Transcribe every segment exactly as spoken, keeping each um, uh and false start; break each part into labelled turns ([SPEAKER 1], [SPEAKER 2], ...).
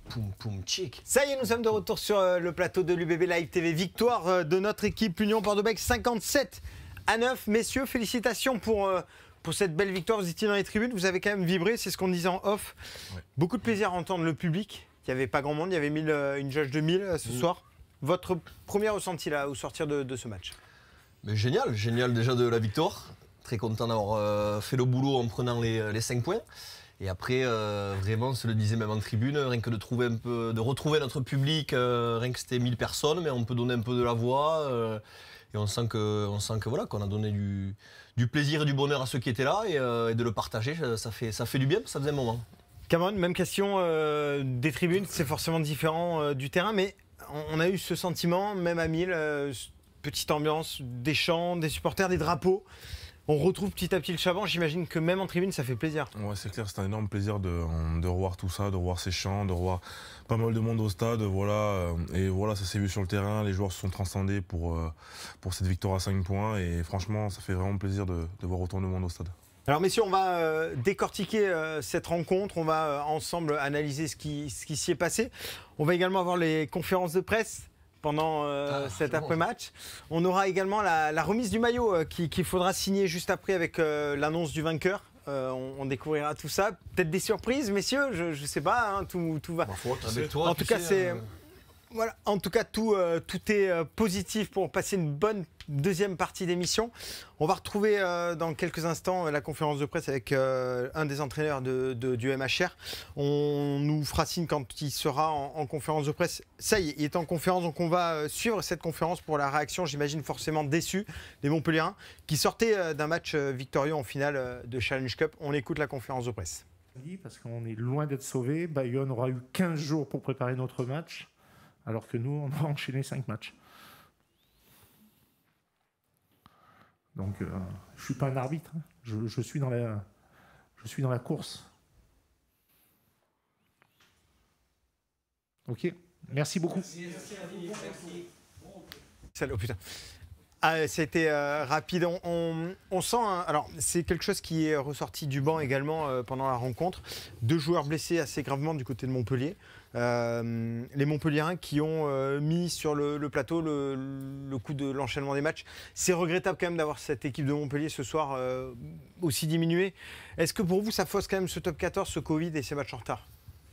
[SPEAKER 1] Poum poum chic.
[SPEAKER 2] Ça y est, nous sommes de retour sur euh, le plateau de l'U B B Live T V. Victoire euh, de notre équipe Union Bordeaux-Bègles cinquante-sept à neuf. Messieurs, félicitations pour, euh, pour cette belle victoire. Vous étiez dans les tribunes, vous avez quand même vibré, c'est ce qu'on disait en off. Ouais. Beaucoup de plaisir à entendre le public. Il n'y avait pas grand monde, il y avait mille, euh, une jauge de mille euh, ce mmh. soir. Votre premier ressenti là au sortir de, de ce match?
[SPEAKER 1] Mais génial, génial déjà de la victoire. Très content d'avoir euh, fait le boulot en prenant les, les cinq points. Et après, euh, vraiment, on se le disait même en tribune, rien que de trouver un peu, de retrouver notre public, euh, rien que c'était mille personnes, mais on peut donner un peu de la voix. Euh, et on sent que, on sent que voilà, qu'on a donné du, du plaisir et du bonheur à ceux qui étaient là, et, euh, et de le partager, ça fait, ça fait du bien, ça faisait un moment.
[SPEAKER 2] Cameron, même question euh, des tribunes, c'est forcément différent euh, du terrain, mais on, on a eu ce sentiment, même à mille, euh, petite ambiance, des chants, des supporters, des drapeaux. On retrouve petit à petit le Chaban, j'imagine que même en tribune ça fait plaisir.
[SPEAKER 3] Ouais, c'est clair, c'est un énorme plaisir de, de revoir tout ça, de revoir ces chants, de revoir pas mal de monde au stade. Voilà, et voilà, ça s'est vu sur le terrain, les joueurs se sont transcendés pour, pour cette victoire à cinq points. Et franchement, ça fait vraiment plaisir de, de voir autant de monde au stade.
[SPEAKER 2] Alors messieurs, on va euh, décortiquer euh, cette rencontre, on va euh, ensemble analyser ce qui, ce qui s'y est passé. On va également avoir les conférences de presse pendant euh, ah, cet après-match. On aura également la, la remise du maillot euh, qu'il qui faudra signer juste après avec euh, l'annonce du vainqueur. Euh, on, on découvrira tout ça. Peut-être des surprises, messieurs, je ne sais pas, hein, tout, tout va.
[SPEAKER 1] Parfois, avec toi,
[SPEAKER 2] en tout cas, c'est... Euh... Voilà, en tout cas, tout, euh, tout est euh, positif pour passer une bonne deuxième partie d'émission. On va retrouver euh, dans quelques instants euh, la conférence de presse avec euh, un des entraîneurs de, de, du M H R. On nous fera signe quand il sera en, en conférence de presse. Ça y est, il est en conférence, donc on va euh, suivre cette conférence pour la réaction, j'imagine forcément déçue, des Montpelliérains qui sortaient euh, d'un match euh, victorieux en finale euh, de Challenge Cup. On écoute la conférence de presse.
[SPEAKER 4] Parce qu'on est loin d'être sauvé. Bayonne aura eu quinze jours pour préparer notre match. Alors que nous, on va enchaîner cinq matchs. Donc, euh, je ne suis pas un arbitre. Hein. Je, je, suis dans la, je suis dans la course. Ok. Merci beaucoup. Merci, merci, merci.
[SPEAKER 2] Salut, oh putain. Ah, c'était euh, rapide. On, on, on sent, hein, alors c'est quelque chose qui est ressorti du banc également euh, pendant la rencontre. Deux joueurs blessés assez gravement du côté de Montpellier. Euh, les Montpelliérains qui ont euh, mis sur le, le plateau le, le coup de l'enchaînement des matchs. C'est regrettable quand même d'avoir cette équipe de Montpellier ce soir euh, aussi diminuée. Est-ce que pour vous ça fausse quand même ce top quatorze, ce Covid et ces matchs en retard?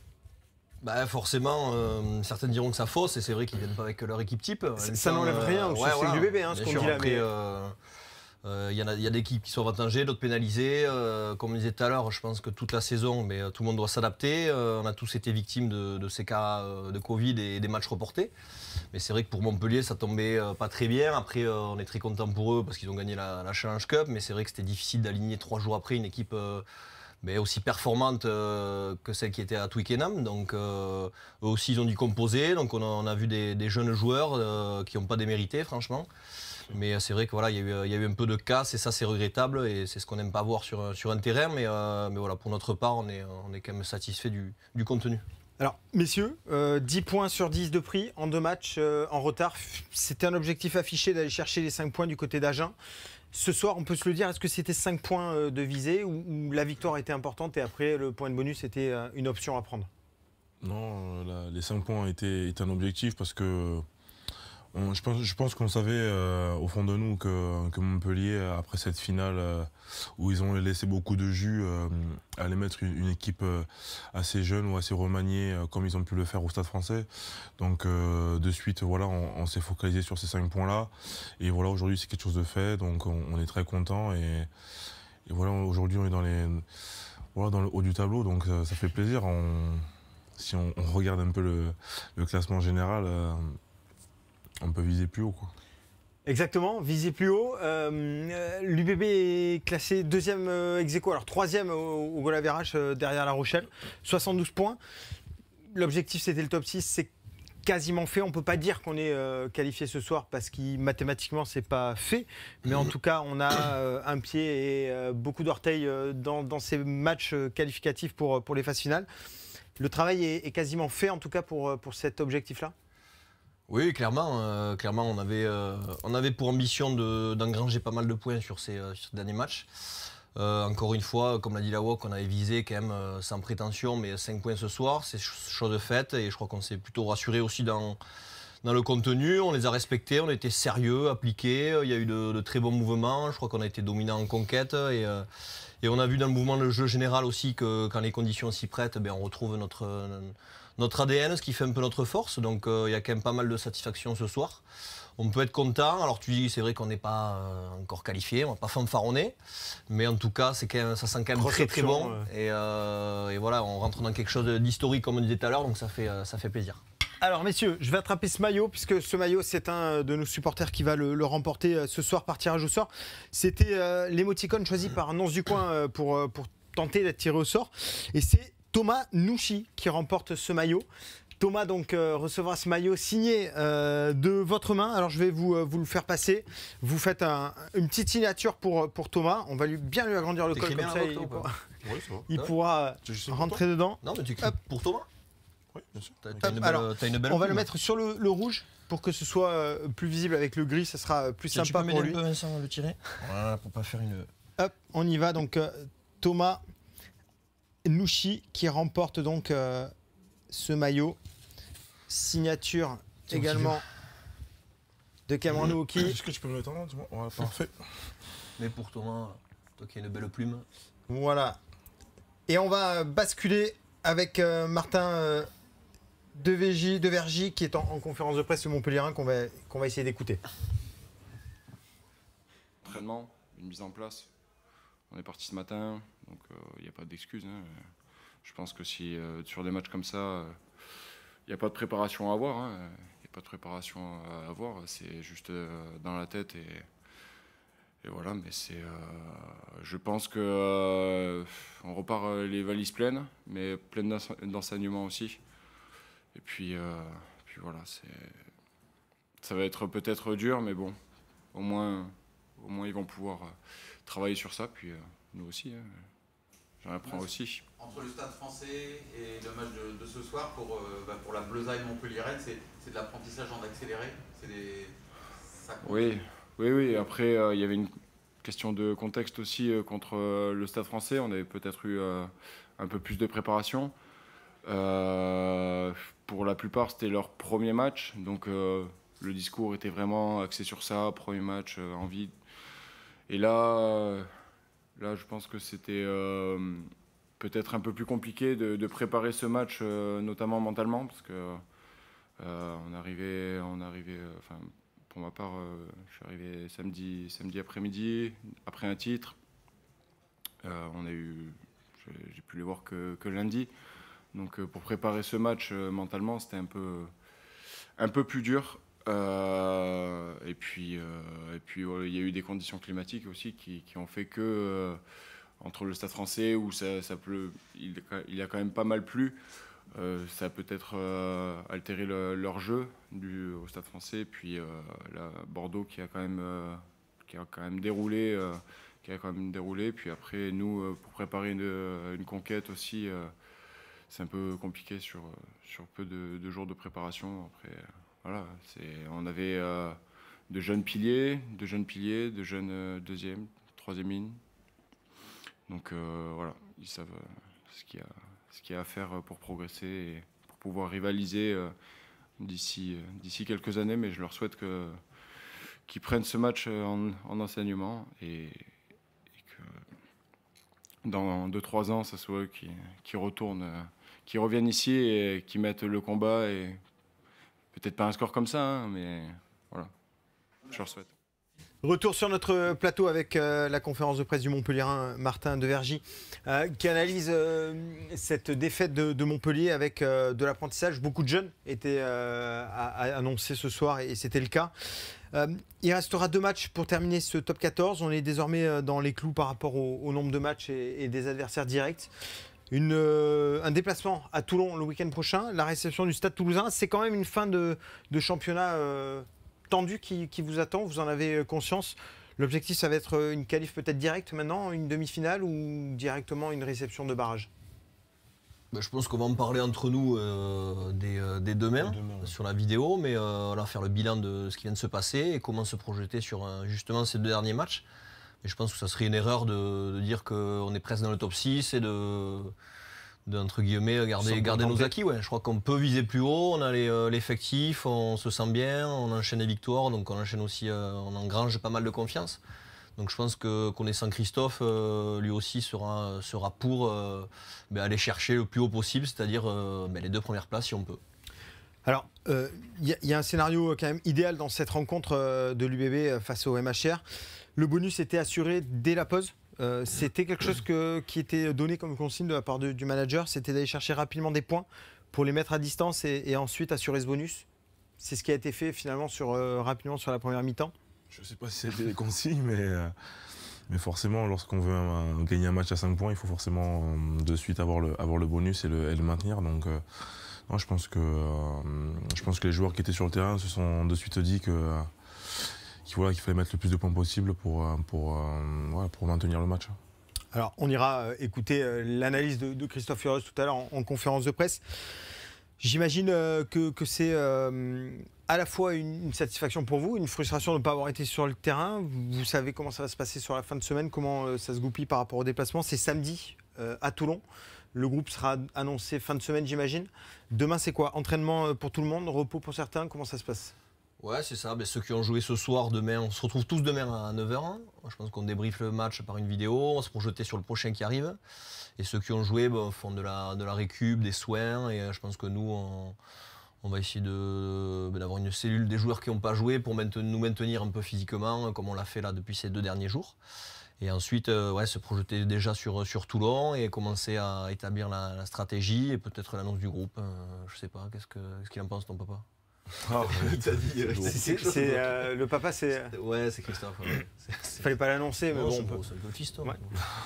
[SPEAKER 1] Bah forcément, euh, certains diront que ça fausse, et c'est vrai qu'ils ne viennent pas avec leur équipe type.
[SPEAKER 2] Ça, ça n'enlève rien, euh, ouais, c'est voilà, du bébé, hein, ce qu'on dit là.
[SPEAKER 1] Après, il mais... euh, euh, y, y a des équipes qui sont avantagées, d'autres pénalisées. Euh, comme on disait tout à l'heure, je pense que toute la saison, mais, euh, tout le monde doit s'adapter. Euh, on a tous été victimes de, de ces cas euh, de Covid et des matchs reportés. Mais c'est vrai que pour Montpellier, ça tombait euh, pas très bien. Après, euh, on est très content pour eux parce qu'ils ont gagné la, la Challenge Cup. Mais c'est vrai que c'était difficile d'aligner trois jours après une équipe... Euh, mais aussi performante euh, que celle qui était à Twickenham. Donc euh, eux aussi ils ont dû composer. Donc on a, on a vu des, des jeunes joueurs euh, qui n'ont pas démérité franchement. Mais c'est vrai que voilà, il y a eu, il y a eu un peu de casse et ça c'est regrettable et c'est ce qu'on n'aime pas voir sur, sur un terrain. Mais, euh, mais voilà, pour notre part, on est, on est quand même satisfait du, du contenu.
[SPEAKER 2] Alors, messieurs, euh, dix points sur dix de prix en deux matchs euh, en retard. C'était un objectif affiché d'aller chercher les cinq points du côté d'Agen. Ce soir, on peut se le dire, est-ce que c'était cinq points de visée ou, ou la victoire était importante et après le point de bonus était une option à prendre?
[SPEAKER 3] Non, la, les cinq points étaient, étaient un objectif parce que on, je pense, je pense qu'on savait euh, au fond de nous que, que Montpellier, après cette finale euh, où ils ont laissé beaucoup de jus, euh, allait mettre une, une équipe euh, assez jeune ou assez remaniée euh, comme ils ont pu le faire au Stade Français. Donc euh, de suite, voilà, on, on s'est focalisé sur ces cinq points-là. Et voilà, aujourd'hui c'est quelque chose de fait, donc on, on est très content. Et, et voilà, aujourd'hui on est dans, les, voilà, dans le haut du tableau, donc ça, ça fait plaisir. On, si on, on regarde un peu le, le classement général, euh, on peut viser plus haut, quoi.
[SPEAKER 2] Exactement, viser plus haut. Euh, L'U B B est classé deuxième euh, ex aequo, alors troisième au, au goal average euh, derrière La Rochelle, soixante-douze points. L'objectif c'était le top six, c'est quasiment fait. On ne peut pas dire qu'on est euh, qualifié ce soir parce que mathématiquement c'est pas fait. Mais en tout cas on a euh, un pied et euh, beaucoup d'orteils euh, dans, dans ces matchs euh, qualificatifs pour, pour les phases finales. Le travail est, est quasiment fait en tout cas pour, pour cet objectif-là?
[SPEAKER 1] Oui, clairement, euh, clairement on, avait, euh, on avait pour ambition d'engranger de, pas mal de points sur ces, euh, sur ces derniers matchs. Euh, encore une fois, comme l'a dit la W O C, on avait visé quand même euh, sans prétention, mais cinq points ce soir, c'est chose faite et je crois qu'on s'est plutôt rassuré aussi dans, dans le contenu. On les a respectés, on a été sérieux, appliqués, il y a eu de, de très bons mouvements, je crois qu'on a été dominant en conquête et, euh, et on a vu dans le mouvement de jeu général aussi que quand les conditions s'y prêtent, ben, on retrouve notre, notre A D N, ce qui fait un peu notre force, donc euh, il y a quand même pas mal de satisfaction ce soir. On peut être content. Alors tu dis, c'est vrai qu'on n'est pas euh, encore qualifié, on va pas fanfaronner, mais en tout cas, c'est quand même, ça sent quand même
[SPEAKER 2] Grosse
[SPEAKER 1] très très
[SPEAKER 2] option,
[SPEAKER 1] bon.
[SPEAKER 2] ouais.
[SPEAKER 1] Et, euh, et voilà, on rentre dans quelque chose d'historique comme on disait tout à l'heure, donc ça fait, euh, ça fait plaisir.
[SPEAKER 2] Alors messieurs, je vais attraper ce maillot puisque ce maillot c'est un de nos supporters qui va le, le remporter ce soir par tirage au sort. C'était euh, l'émoticône choisi par Nonce du Coin euh, pour, euh, pour tenter d'être tiré au sort. Et c'est Thomas Nouchi qui remporte ce maillot. Thomas donc euh, recevra ce maillot signé euh, de votre main. Alors je vais vous, euh, vous le faire passer. Vous faites un, une petite signature pour, pour Thomas. On va lui, bien lui agrandir le col
[SPEAKER 1] T'écris
[SPEAKER 2] comme
[SPEAKER 1] bien
[SPEAKER 2] ça.
[SPEAKER 1] la
[SPEAKER 2] Il,
[SPEAKER 1] vôtre, ou
[SPEAKER 2] pourra,
[SPEAKER 3] Oui, ça va.
[SPEAKER 2] il
[SPEAKER 1] Ouais.
[SPEAKER 2] pourra
[SPEAKER 3] C'est juste pour
[SPEAKER 2] rentrer dedans.
[SPEAKER 1] Non, mais tu écris
[SPEAKER 2] Hop.
[SPEAKER 1] pour Thomas.
[SPEAKER 3] Oui, bien sûr.
[SPEAKER 1] T'as
[SPEAKER 3] Ok.
[SPEAKER 1] t'as une,
[SPEAKER 2] Alors,
[SPEAKER 1] belle- t'as une belle
[SPEAKER 2] On va le
[SPEAKER 1] plume.
[SPEAKER 2] mettre sur le, le rouge pour que ce soit euh, plus visible avec le gris. Ça sera plus
[SPEAKER 1] Tu- tu
[SPEAKER 2] sympa
[SPEAKER 1] peux
[SPEAKER 2] pour
[SPEAKER 1] m'aider
[SPEAKER 2] lui.
[SPEAKER 1] un peu, Vincent, à le tirer. Voilà, pour pas faire une.
[SPEAKER 2] Hop, on y va. Donc euh, Thomas Nouchi qui remporte donc euh, ce maillot. Signature
[SPEAKER 3] Tiens,
[SPEAKER 2] également de Cameron Wauquiez.
[SPEAKER 3] Est-ce que tu peux me le mettre en main, dis-moi? Voilà, parfait.
[SPEAKER 1] Mais pour Thomas, toi qui as une belle plume.
[SPEAKER 2] Voilà. Et on va basculer avec euh, Martin euh, Devergy, Devergy qui est en, en conférence de presse de Montpellierin qu'on va, qu'on va essayer d'écouter.
[SPEAKER 5] Entraînement, une mise en place. On est parti ce matin, donc il n'y a pas d'excuse. Hein. Je pense que si euh, sur des matchs comme ça, il n'y a pas de préparation à avoir. Il hein. n'y a pas de préparation à avoir. C'est juste euh, dans la tête et, et voilà. Mais c'est, euh, je pense que euh, on repart euh, les valises pleines, mais pleines d'ense- d'enseignements aussi. Et puis, euh, puis voilà, c'est, ça va être peut-être dur, mais bon, au moins. Au moins, ils vont pouvoir euh, travailler sur ça, puis euh, nous aussi. Hein. J'en apprends aussi.
[SPEAKER 6] Entre le Stade français et le match de, de ce soir, pour, euh, bah, pour la Bleuzaille Montpellier-Rennes, c'est, c'est de l'apprentissage en accéléré. C'est des... ça compte.
[SPEAKER 5] Oui, oui, oui. Après, euh, il y avait une question de contexte aussi euh, contre euh, le Stade français. On avait peut-être eu euh, un peu plus de préparation. Euh, pour la plupart, c'était leur premier match. Donc, euh, le discours était vraiment axé sur ça. Premier match, euh, envie. Et là, euh, là, je pense que c'était euh, peut-être un peu plus compliqué de, de préparer ce match, euh, notamment mentalement, parce que euh, on arrivait, on arrivait, euh, enfin, pour ma part, euh, je suis arrivé samedi, samedi après-midi, après un titre. Euh, on a eu, j'ai, j'ai pu les voir que, que lundi. Donc, euh, pour préparer ce match euh, mentalement, c'était un peu, un peu plus dur. Euh, et puis, euh, et puis ouais, il y a eu des conditions climatiques aussi qui, qui ont fait que euh, entre le Stade français où ça, ça pleut, il, il y a quand même pas mal plu, euh, ça a peut-être euh, altéré le, leur jeu du, au Stade français. Puis euh, là, Bordeaux qui a quand même, euh, qui a quand même déroulé, euh, qui a quand même déroulé. Puis après nous euh, pour préparer une, une conquête aussi, euh, c'est un peu compliqué sur sur peu de, de jours de préparation. Après. Voilà, c'est, on avait euh, de jeunes piliers, de jeunes piliers, de jeunes euh, deuxième, troisième ligne. Donc euh, voilà, ils savent euh, ce qu'il y a, ce qu'il y a à faire pour progresser et pour pouvoir rivaliser euh, d'ici, euh, d'ici quelques années. Mais je leur souhaite que, qu'ils prennent ce match en, en enseignement et, et que dans deux trois ans, ça soit eux qui, qui retournent, euh, qui reviennent ici et qui mettent le combat et peut-être pas un score comme ça, hein, mais voilà, je leur souhaite.
[SPEAKER 2] Retour sur notre plateau avec euh, la conférence de presse du Montpellierin, Martin Devergy, euh, qui analyse euh, cette défaite de, de Montpellier avec euh, de l'apprentissage. Beaucoup de jeunes étaient euh, à, à annoncer ce soir et, et c'était le cas. Euh, il restera deux matchs pour terminer ce top quatorze. On est désormais dans les clous par rapport au, au nombre de matchs et, et des adversaires directs. Une, euh, un déplacement à Toulon le week-end prochain, la réception du Stade Toulousain, c'est quand même une fin de, de championnat euh, tendue qui, qui vous attend, vous en avez conscience. L'objectif, ça va être une qualif peut-être directe maintenant, une demi-finale ou directement une réception de barrage?
[SPEAKER 1] Ben, je pense qu'on va en parler entre nous euh, dès, euh, dès demain,
[SPEAKER 3] Demain, ouais.
[SPEAKER 1] sur la vidéo, mais euh, voilà, faire le bilan de ce qui vient de se passer et comment se projeter sur euh, justement ces deux derniers matchs. Et je pense que ça serait une erreur de, de dire qu'on est presque dans le top six et de, de entre guillemets, garder, garder nos acquis. Ouais. Je crois qu'on peut viser plus haut, on a les, euh, l'effectif, on se sent bien, on enchaîne les victoires, donc on enchaîne aussi, euh, on engrange pas mal de confiance. Donc je pense que connaissant Christophe, euh, lui aussi sera, sera pour euh, ben, aller chercher le plus haut possible, c'est-à-dire euh, ben, les deux premières places si on peut.
[SPEAKER 2] Alors, il euh, y, y a un scénario quand même idéal dans cette rencontre euh, de l'U B B face au M H R. Le bonus était assuré dès la pause. Euh, c'était quelque chose que, qui était donné comme consigne de la part de, du manager, c'était d'aller chercher rapidement des points pour les mettre à distance et, et ensuite assurer ce bonus. C'est ce qui a été fait finalement sur, euh, rapidement sur la première mi-temps.
[SPEAKER 3] Je ne sais pas si c'était des consignes, mais, euh, mais forcément, lorsqu'on veut un, gagner un match à cinq points, il faut forcément euh, de suite avoir le, avoir le bonus et le, et le maintenir. Donc, euh, non, je, pense que, euh, je pense que les joueurs qui étaient sur le terrain se sont de suite dit que, euh, qu'il, voilà, qu'il fallait mettre le plus de points possible pour, pour, euh, voilà, pour maintenir le match.
[SPEAKER 2] Alors, on ira euh, écouter euh, l'analyse de, de Christophe Furios tout à l'heure en, en conférence de presse. J'imagine euh, que, que c'est euh, à la fois une, une satisfaction pour vous, une frustration de ne pas avoir été sur le terrain. Vous savez comment ça va se passer sur la fin de semaine, comment euh, ça se goupille par rapport au déplacement. C'est samedi euh, à Toulon. Le groupe sera annoncé fin de semaine, j'imagine. Demain, c'est quoi? Entraînement pour tout le monde, repos pour certains? Comment ça se passe?
[SPEAKER 1] Ouais, c'est ça. Ben, ceux qui ont joué ce soir, demain, on se retrouve tous demain à neuf heures. Je pense qu'on débriefe le match par une vidéo, on se projette sur le prochain qui arrive. Et ceux qui ont joué ben, font de la, de la récup, des soins. Et je pense que nous, on, on va essayer de, ben, d'avoir une cellule des joueurs qui n'ont pas joué pour maintenir, nous maintenir un peu physiquement, comme on l'a fait là depuis ces deux derniers jours. Et ensuite, euh, ouais, se projeter déjà sur, sur Toulon et commencer à établir la, la stratégie et peut-être l'annonce du groupe. Euh, je sais pas, qu'est-ce, que, qu'est-ce qu'il en pense ton papa?
[SPEAKER 3] Ah,
[SPEAKER 1] Il t'a dit. euh,
[SPEAKER 2] C'est, c'est, c'est, euh, le papa, c'est.
[SPEAKER 1] Ouais, c'est Christophe. Ouais. C'est, c'est...
[SPEAKER 2] Fallait pas l'annoncer, mais
[SPEAKER 1] non,
[SPEAKER 2] bon.
[SPEAKER 1] c'est,
[SPEAKER 2] On peut...
[SPEAKER 1] c'est un peu fiston.
[SPEAKER 2] Ouais.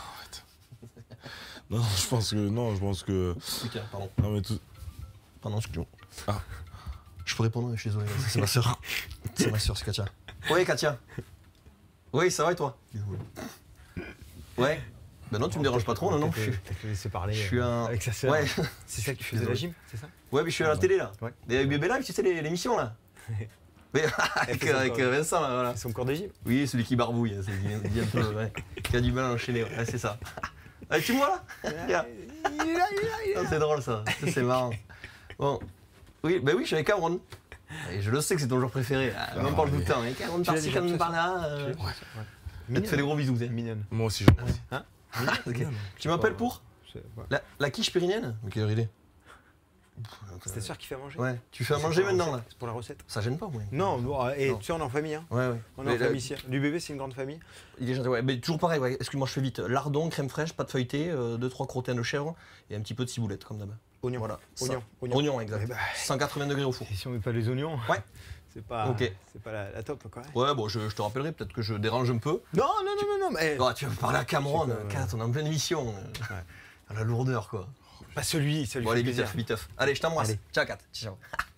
[SPEAKER 3] Non, je pense que non, je pense que.
[SPEAKER 1] Putain, pardon.
[SPEAKER 3] Non mais tout.
[SPEAKER 1] Pardon, excuse-moi.
[SPEAKER 3] Ah.
[SPEAKER 1] Je peux répondre, je suis désolé. C'est ma soeur. C'est ma soeur, c'est Katia. Oui, Katia. Oui, ça va et toi? Ouais. Ben non, tu me déranges pas trop, non, non. Je suis,
[SPEAKER 2] T'as laissé parler
[SPEAKER 1] je suis un.
[SPEAKER 2] avec sa sœur.
[SPEAKER 1] Ouais.
[SPEAKER 2] C'est ça qui faisait la gym, c'est ça?
[SPEAKER 1] Ouais, mais je suis à la télé là.
[SPEAKER 2] Ouais.
[SPEAKER 1] Et Bébé Live, tu sais, les- l'émission là. Mais avec, avec Vincent là, voilà.
[SPEAKER 2] C'est son cours de gym.
[SPEAKER 1] Oui, celui qui barbouille, c'est bientôt, ouais. Qui a du mal à enchaîner, ouais, c'est ça. Allez, tu me vois là? Regarde. Ah, c'est drôle ça, ça c'est marrant. Bon, oui, bah oui, je suis avec Cameron. Et je le sais que c'est ton joueur préféré, ah, même pas le
[SPEAKER 3] oui.
[SPEAKER 1] temps. Cameron
[SPEAKER 2] Tu l'as
[SPEAKER 1] par-ci,
[SPEAKER 2] déjà
[SPEAKER 1] Cameron
[SPEAKER 2] fait,
[SPEAKER 1] par-là. Euh... Je te fais des gros bisous, t'es
[SPEAKER 2] Mignonne.
[SPEAKER 3] Moi aussi, je pense.
[SPEAKER 1] Hein? Ok. Tu m'appelles pour la, la quiche périnienne? Mais quelle heure il est?
[SPEAKER 2] C'est ta sœur qui fait à manger?
[SPEAKER 1] Ouais, tu fais à
[SPEAKER 2] C'est
[SPEAKER 1] manger
[SPEAKER 2] pour la
[SPEAKER 1] maintenant
[SPEAKER 2] recette.
[SPEAKER 1] là?
[SPEAKER 2] C'est pour la recette.
[SPEAKER 1] Ça gêne pas, moi.
[SPEAKER 2] Non, bon, et
[SPEAKER 1] Non.
[SPEAKER 2] tu sais, on est en famille. Hein.
[SPEAKER 1] Ouais, ouais.
[SPEAKER 2] On est
[SPEAKER 1] Mais
[SPEAKER 2] en
[SPEAKER 1] là,
[SPEAKER 2] famille ici. L'U B B, c'est une grande famille.
[SPEAKER 1] Il est gentil, ouais. Mais toujours pareil, ouais. Excuse-moi, je fais vite. Lardon, crème fraîche, pâte feuilletée, euh, deux trois crottins de chèvre et un petit peu de ciboulette, comme d'hab.
[SPEAKER 2] Oignon.
[SPEAKER 1] Voilà.
[SPEAKER 2] Oignon.
[SPEAKER 1] Ça.
[SPEAKER 2] Oignon.
[SPEAKER 1] Oignon, exact.
[SPEAKER 2] Eh ben,
[SPEAKER 1] cent quatre-vingts degrés au four.
[SPEAKER 2] Et si on met pas les oignons,
[SPEAKER 1] Ouais.
[SPEAKER 2] c'est pas,
[SPEAKER 1] Ok.
[SPEAKER 2] c'est pas la, la top, quoi.
[SPEAKER 1] Ouais, bon, je, je te rappellerai, peut-être que je dérange un peu.
[SPEAKER 2] Non, non, non, non, non, mais
[SPEAKER 1] Oh, tu vas me parler à Cameron,
[SPEAKER 2] C'est quoi, ouais.
[SPEAKER 1] Kat, on est en pleine émission. euh, À la lourdeur, quoi.
[SPEAKER 2] pas celui, celui
[SPEAKER 1] Bon,
[SPEAKER 2] qui
[SPEAKER 1] allez,
[SPEAKER 2] fait
[SPEAKER 1] vite,
[SPEAKER 2] plaisir.
[SPEAKER 1] vite. Allez, je t'embrasse.
[SPEAKER 2] Allez.
[SPEAKER 1] Ciao, Kat. Ciao.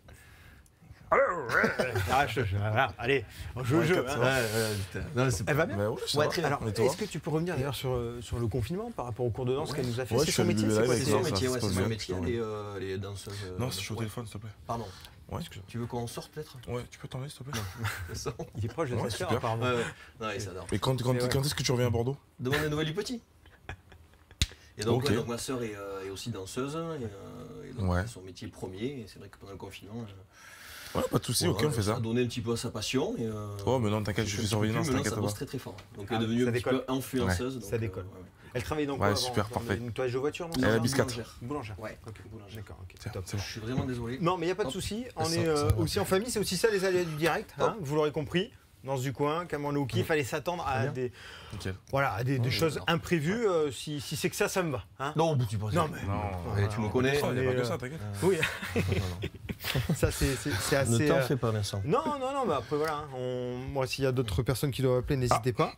[SPEAKER 2] Ah, je- je- voilà, allez, on joue au
[SPEAKER 3] Ouais,
[SPEAKER 2] jeu.
[SPEAKER 3] Kat, ça
[SPEAKER 2] hein.
[SPEAKER 3] va.
[SPEAKER 1] Ouais, ouais, putain. Non, c'est
[SPEAKER 2] Elle va bien?
[SPEAKER 3] Bah oui, ça
[SPEAKER 1] Ouais,
[SPEAKER 3] va.
[SPEAKER 1] très bien.
[SPEAKER 2] Alors,
[SPEAKER 3] Et toi?
[SPEAKER 2] est-ce que tu peux revenir d'ailleurs sur, euh, sur le confinement par rapport au cours de danse qu'elle nous a fait?
[SPEAKER 3] Ouais,
[SPEAKER 2] C'est
[SPEAKER 3] je
[SPEAKER 2] son
[SPEAKER 3] suis
[SPEAKER 2] métier,
[SPEAKER 3] allé
[SPEAKER 2] c'est quoi?
[SPEAKER 3] avec
[SPEAKER 1] C'est
[SPEAKER 2] C'est
[SPEAKER 1] son
[SPEAKER 3] ça,
[SPEAKER 1] métier,
[SPEAKER 3] ça
[SPEAKER 1] ouais,
[SPEAKER 3] se
[SPEAKER 1] c'est
[SPEAKER 3] passe
[SPEAKER 1] son
[SPEAKER 3] bien,
[SPEAKER 1] métier.
[SPEAKER 3] putain,
[SPEAKER 1] Elle est, euh, elle est danseuse. euh,
[SPEAKER 3] Non, c'est sur le
[SPEAKER 1] ouais.
[SPEAKER 3] téléphone, s'il te plaît.
[SPEAKER 1] Pardon.
[SPEAKER 3] Ouais.
[SPEAKER 1] Tu veux qu'on sorte peut-être?
[SPEAKER 3] Ouais, tu peux t'enlever, s'il te plaît.
[SPEAKER 2] Il est proche de
[SPEAKER 3] Ouais,
[SPEAKER 2] sa sœur,
[SPEAKER 3] super.
[SPEAKER 2] apparemment.
[SPEAKER 1] Ouais, ouais. Non, il s'adore.
[SPEAKER 3] Et quand, quand,
[SPEAKER 2] Mais ouais.
[SPEAKER 3] quand est-ce que tu reviens à Bordeaux?
[SPEAKER 1] Demande des nouvelles du petit. Et donc,
[SPEAKER 3] Ok.
[SPEAKER 1] ouais, donc ma sœur est, euh, est aussi danseuse. Et, euh, et donc
[SPEAKER 3] Ouais.
[SPEAKER 1] c'est son métier premier. Et c'est vrai que pendant le confinement, euh,
[SPEAKER 3] Ouais, pas de soucis,
[SPEAKER 1] voilà,
[SPEAKER 3] ok, on fait
[SPEAKER 1] ça
[SPEAKER 3] ça.
[SPEAKER 1] a donné un petit peu à sa passion. Et, euh,
[SPEAKER 3] Oh, mais non, t'inquiète, je
[SPEAKER 1] c'est
[SPEAKER 3] suis
[SPEAKER 1] un petit
[SPEAKER 3] surveillance,
[SPEAKER 1] peu plus,
[SPEAKER 3] t'inquiète
[SPEAKER 1] maintenant,
[SPEAKER 3] pas.
[SPEAKER 1] ça bosse très très fort. Donc
[SPEAKER 2] Ah,
[SPEAKER 1] elle est devenue
[SPEAKER 2] ça
[SPEAKER 1] un petit
[SPEAKER 2] décolle.
[SPEAKER 1] peu influenceuse.
[SPEAKER 2] Ça
[SPEAKER 1] donc,
[SPEAKER 2] décolle.
[SPEAKER 1] euh, ouais, ouais.
[SPEAKER 2] Elle travaille dans
[SPEAKER 3] Ouais,
[SPEAKER 2] quoi avant,
[SPEAKER 3] super,
[SPEAKER 2] dans
[SPEAKER 3] parfait.
[SPEAKER 2] le nettoyage de voiture, non?
[SPEAKER 3] Elle a
[SPEAKER 1] Non,
[SPEAKER 3] biscuit.
[SPEAKER 1] boulangère.
[SPEAKER 2] Boulangère.
[SPEAKER 1] Ouais.
[SPEAKER 2] Ok, boulangère. D'accord, ok.
[SPEAKER 3] Tiens,
[SPEAKER 2] Top.
[SPEAKER 3] c'est bon.
[SPEAKER 1] Je suis vraiment désolé.
[SPEAKER 2] Non, mais il n'y a pas de
[SPEAKER 1] Hop.
[SPEAKER 2] souci. On
[SPEAKER 1] Ça
[SPEAKER 2] est
[SPEAKER 1] sort,
[SPEAKER 2] euh,
[SPEAKER 1] ça va.
[SPEAKER 2] aussi en famille. C'est aussi ça les aléas du direct. hein, vous l'aurez compris. Dans du coin, Cameron Louki, il fallait s'attendre à
[SPEAKER 1] bien.
[SPEAKER 2] des,
[SPEAKER 3] Nickel.
[SPEAKER 2] voilà, à des, des
[SPEAKER 1] Ouais,
[SPEAKER 2] choses
[SPEAKER 1] d'accord.
[SPEAKER 2] imprévues. euh, si si c'est que ça, ça me va. hein.
[SPEAKER 1] Non, mais tu penses.
[SPEAKER 2] Non, mais.
[SPEAKER 3] Non,
[SPEAKER 1] Ouais, tu me connais.
[SPEAKER 3] Il n'y a pas
[SPEAKER 2] est,
[SPEAKER 3] que
[SPEAKER 2] euh,
[SPEAKER 3] ça, t'inquiète.
[SPEAKER 2] Oui, ça c'est c'est- c'est assez.
[SPEAKER 1] Ne t'en
[SPEAKER 2] euh,
[SPEAKER 1] fais pas, Vincent.
[SPEAKER 2] Non, non, non, mais après voilà. hein, on- Moi, s'il y a d'autres personnes qui doivent appeler, n'hésitez pas.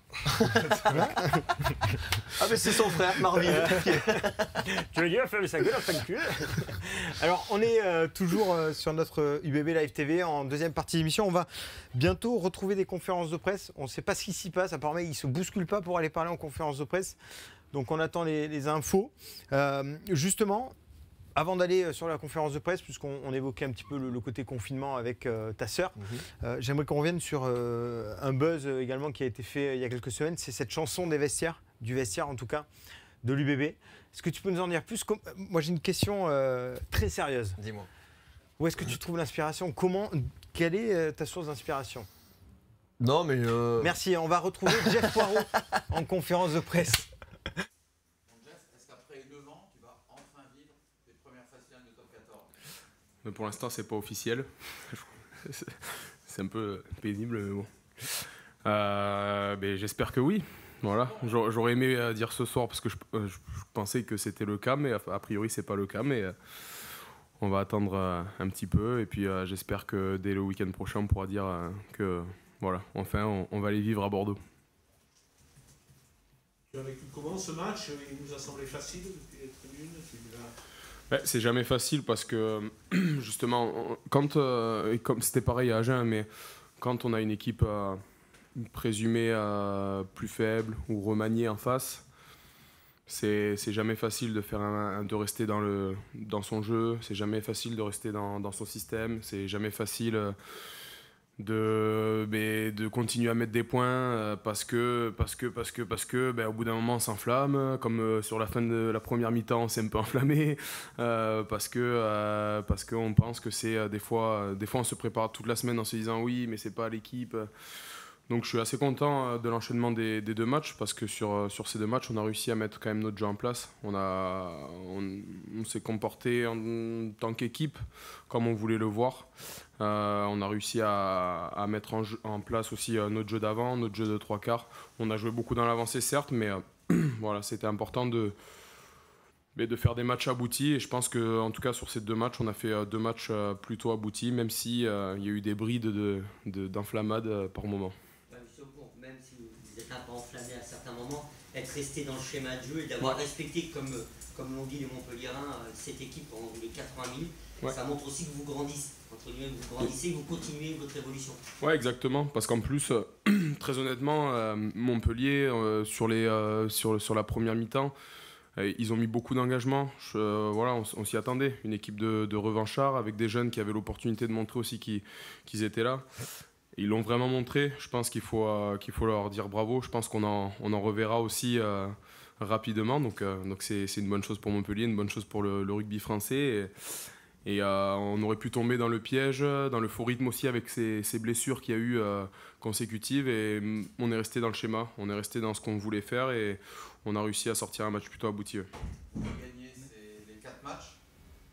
[SPEAKER 1] Ah, mais c'est son frère, Marvin.
[SPEAKER 2] Tu l'as dit, la femme, sa gueule, enfin cul. Alors, on est euh, toujours euh, sur notre euh, U B B Live T V en deuxième partie d'émission. On va bientôt retrouver des conférences de presse. On ne sait pas ce qui s'y passe. Apparemment, ils ne se bousculent pas pour aller parler en conférence de presse. Donc, on attend les, les infos. Euh, justement, Avant d'aller sur la conférence de presse, puisqu'on on évoquait un petit peu le, le côté confinement avec euh, ta sœur, mmh. euh, j'aimerais qu'on revienne sur euh, un buzz également qui a été fait il y a quelques semaines. C'est cette chanson des vestiaires, du vestiaire en tout cas, de l'U B B. Est-ce que tu peux nous en dire plus? Moi j'ai une question euh, très sérieuse.
[SPEAKER 1] Dis-moi.
[SPEAKER 2] Où est-ce que tu trouves l'inspiration? Comment, quelle est ta source d'inspiration?
[SPEAKER 1] Non mais... Euh...
[SPEAKER 2] Merci, on va retrouver Jeff Poirot en conférence de presse.
[SPEAKER 7] Mais pour l'instant, c'est pas officiel. C'est un peu pénible, mais bon. Euh, mais j'espère que oui. Voilà. J'aurais aimé dire ce soir parce que je, je, je pensais que c'était le cas, mais a priori, c'est pas le cas. Mais on va attendre un petit peu. Et puis, j'espère que dès le week-end prochain, on pourra dire que, voilà, enfin, on, on va aller vivre à Bordeaux.
[SPEAKER 8] Tu as vécu comment ce match? Il nous a semblé facile depuis les tribunes.
[SPEAKER 7] Ouais, c'est jamais facile parce que justement, quand euh, comme c'était pareil à Agen, mais quand on a une équipe euh, présumée euh, plus faible ou remaniée en face, c'est c'est jamais facile de faire un, de rester dans le dans son jeu. C'est jamais facile de rester dans dans son système. C'est jamais facile euh, de ben, de continuer à mettre des points euh, parce que parce que parce que parce que ben, au bout d'un moment on s'enflamme, comme euh, sur la fin de la première mi-temps on s'est un peu enflammé euh, parce que euh, parce que on pense que c'est euh, des fois euh, des fois on se prépare toute la semaine en se disant oui mais c'est pas l'équipe. Donc je suis assez content de l'enchaînement des, des deux matchs parce que sur, sur ces deux matchs on a réussi à mettre quand même notre jeu en place. On, a, on, on s'est comporté en tant qu'équipe comme on voulait le voir. Euh, on a réussi à, à mettre en, jeu, en place aussi euh, notre jeu d'avant, notre jeu de trois quarts. On a joué beaucoup dans l'avancée certes, mais euh, voilà, c'était important de, de faire des matchs aboutis. Et je pense qu'en tout cas sur ces deux matchs, on a fait euh, deux matchs euh, plutôt aboutis, même s'il euh, y a eu des brides de, de, d'enflammade euh, par moment.
[SPEAKER 9] Même si vous êtes un peu enflammé à certains moments, être resté dans le schéma de jeu et d'avoir ouais. respecté, comme, comme l'ont dit les Montpelliérains, cette équipe pendant les quatre-vingt mille, ouais. ça montre aussi que vous grandissez, entre guillemets, vous grandissez, que vous continuez votre évolution.
[SPEAKER 7] Oui, exactement, parce qu'en plus, euh, très honnêtement, euh, Montpellier, euh, sur, les, euh, sur, sur la première mi-temps, euh, ils ont mis beaucoup d'engagement. Euh, voilà, on, on s'y attendait, une équipe de, de revanchards avec des jeunes qui avaient l'opportunité de montrer aussi qu'ils, qu'ils étaient là. Ils l'ont vraiment montré. Je pense qu'il faut, euh, qu'il faut leur dire bravo. Je pense qu'on en, on en reverra aussi euh, rapidement. Donc, euh, donc c'est, c'est une bonne chose pour Montpellier, une bonne chose pour le, le rugby français. Et, et euh, on aurait pu tomber dans le piège, dans le faux rythme aussi avec ces, ces blessures qu'il y a eu euh, consécutives. Et on est resté dans le schéma. On est resté dans ce qu'on voulait faire et on a réussi à sortir un match plutôt abouti.
[SPEAKER 6] Vous vouliez gagner les quatre matchs.
[SPEAKER 7] Pardon ?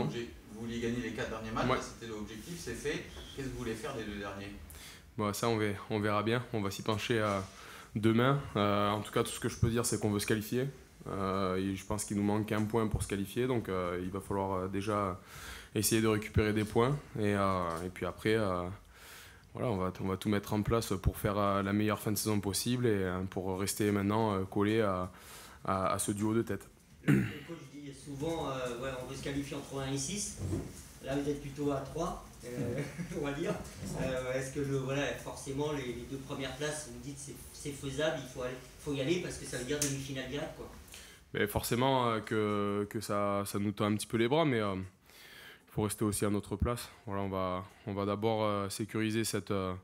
[SPEAKER 6] Vous vouliez gagner les quatre derniers matchs.
[SPEAKER 7] Ouais.
[SPEAKER 6] Là, c'était l'objectif, c'est fait. Qu'est-ce que vous voulez faire des deux derniers ?
[SPEAKER 7] Bon, ça, on verra, on verra bien. On va s'y pencher euh, demain. Euh, en tout cas, tout ce que je peux dire, c'est qu'on veut se qualifier. Euh, et je pense qu'il nous manque un point pour se qualifier. Donc, euh, il va falloir euh, déjà essayer de récupérer des points. Et, euh, et puis après, euh, voilà, on va, on va tout mettre en place pour faire euh, la meilleure fin de saison possible et euh, pour rester maintenant euh, collé à, à, à ce duo de tête.
[SPEAKER 9] Le coach dit souvent euh, ouais, on veut se qualifier entre un et six. Là, vous êtes plutôt à trois. Euh, on va dire. Euh, est-ce que le, voilà, forcément les, les deux premières places, vous me dites c'est, c'est faisable, il faut, aller, faut y aller parce que ça veut dire demi-finale directe quoi.
[SPEAKER 7] Mais forcément euh, que, que ça, ça nous tend un petit peu les bras, mais euh, il faut rester aussi à notre place. Voilà, on va, on va d'abord euh, sécuriser cette, euh,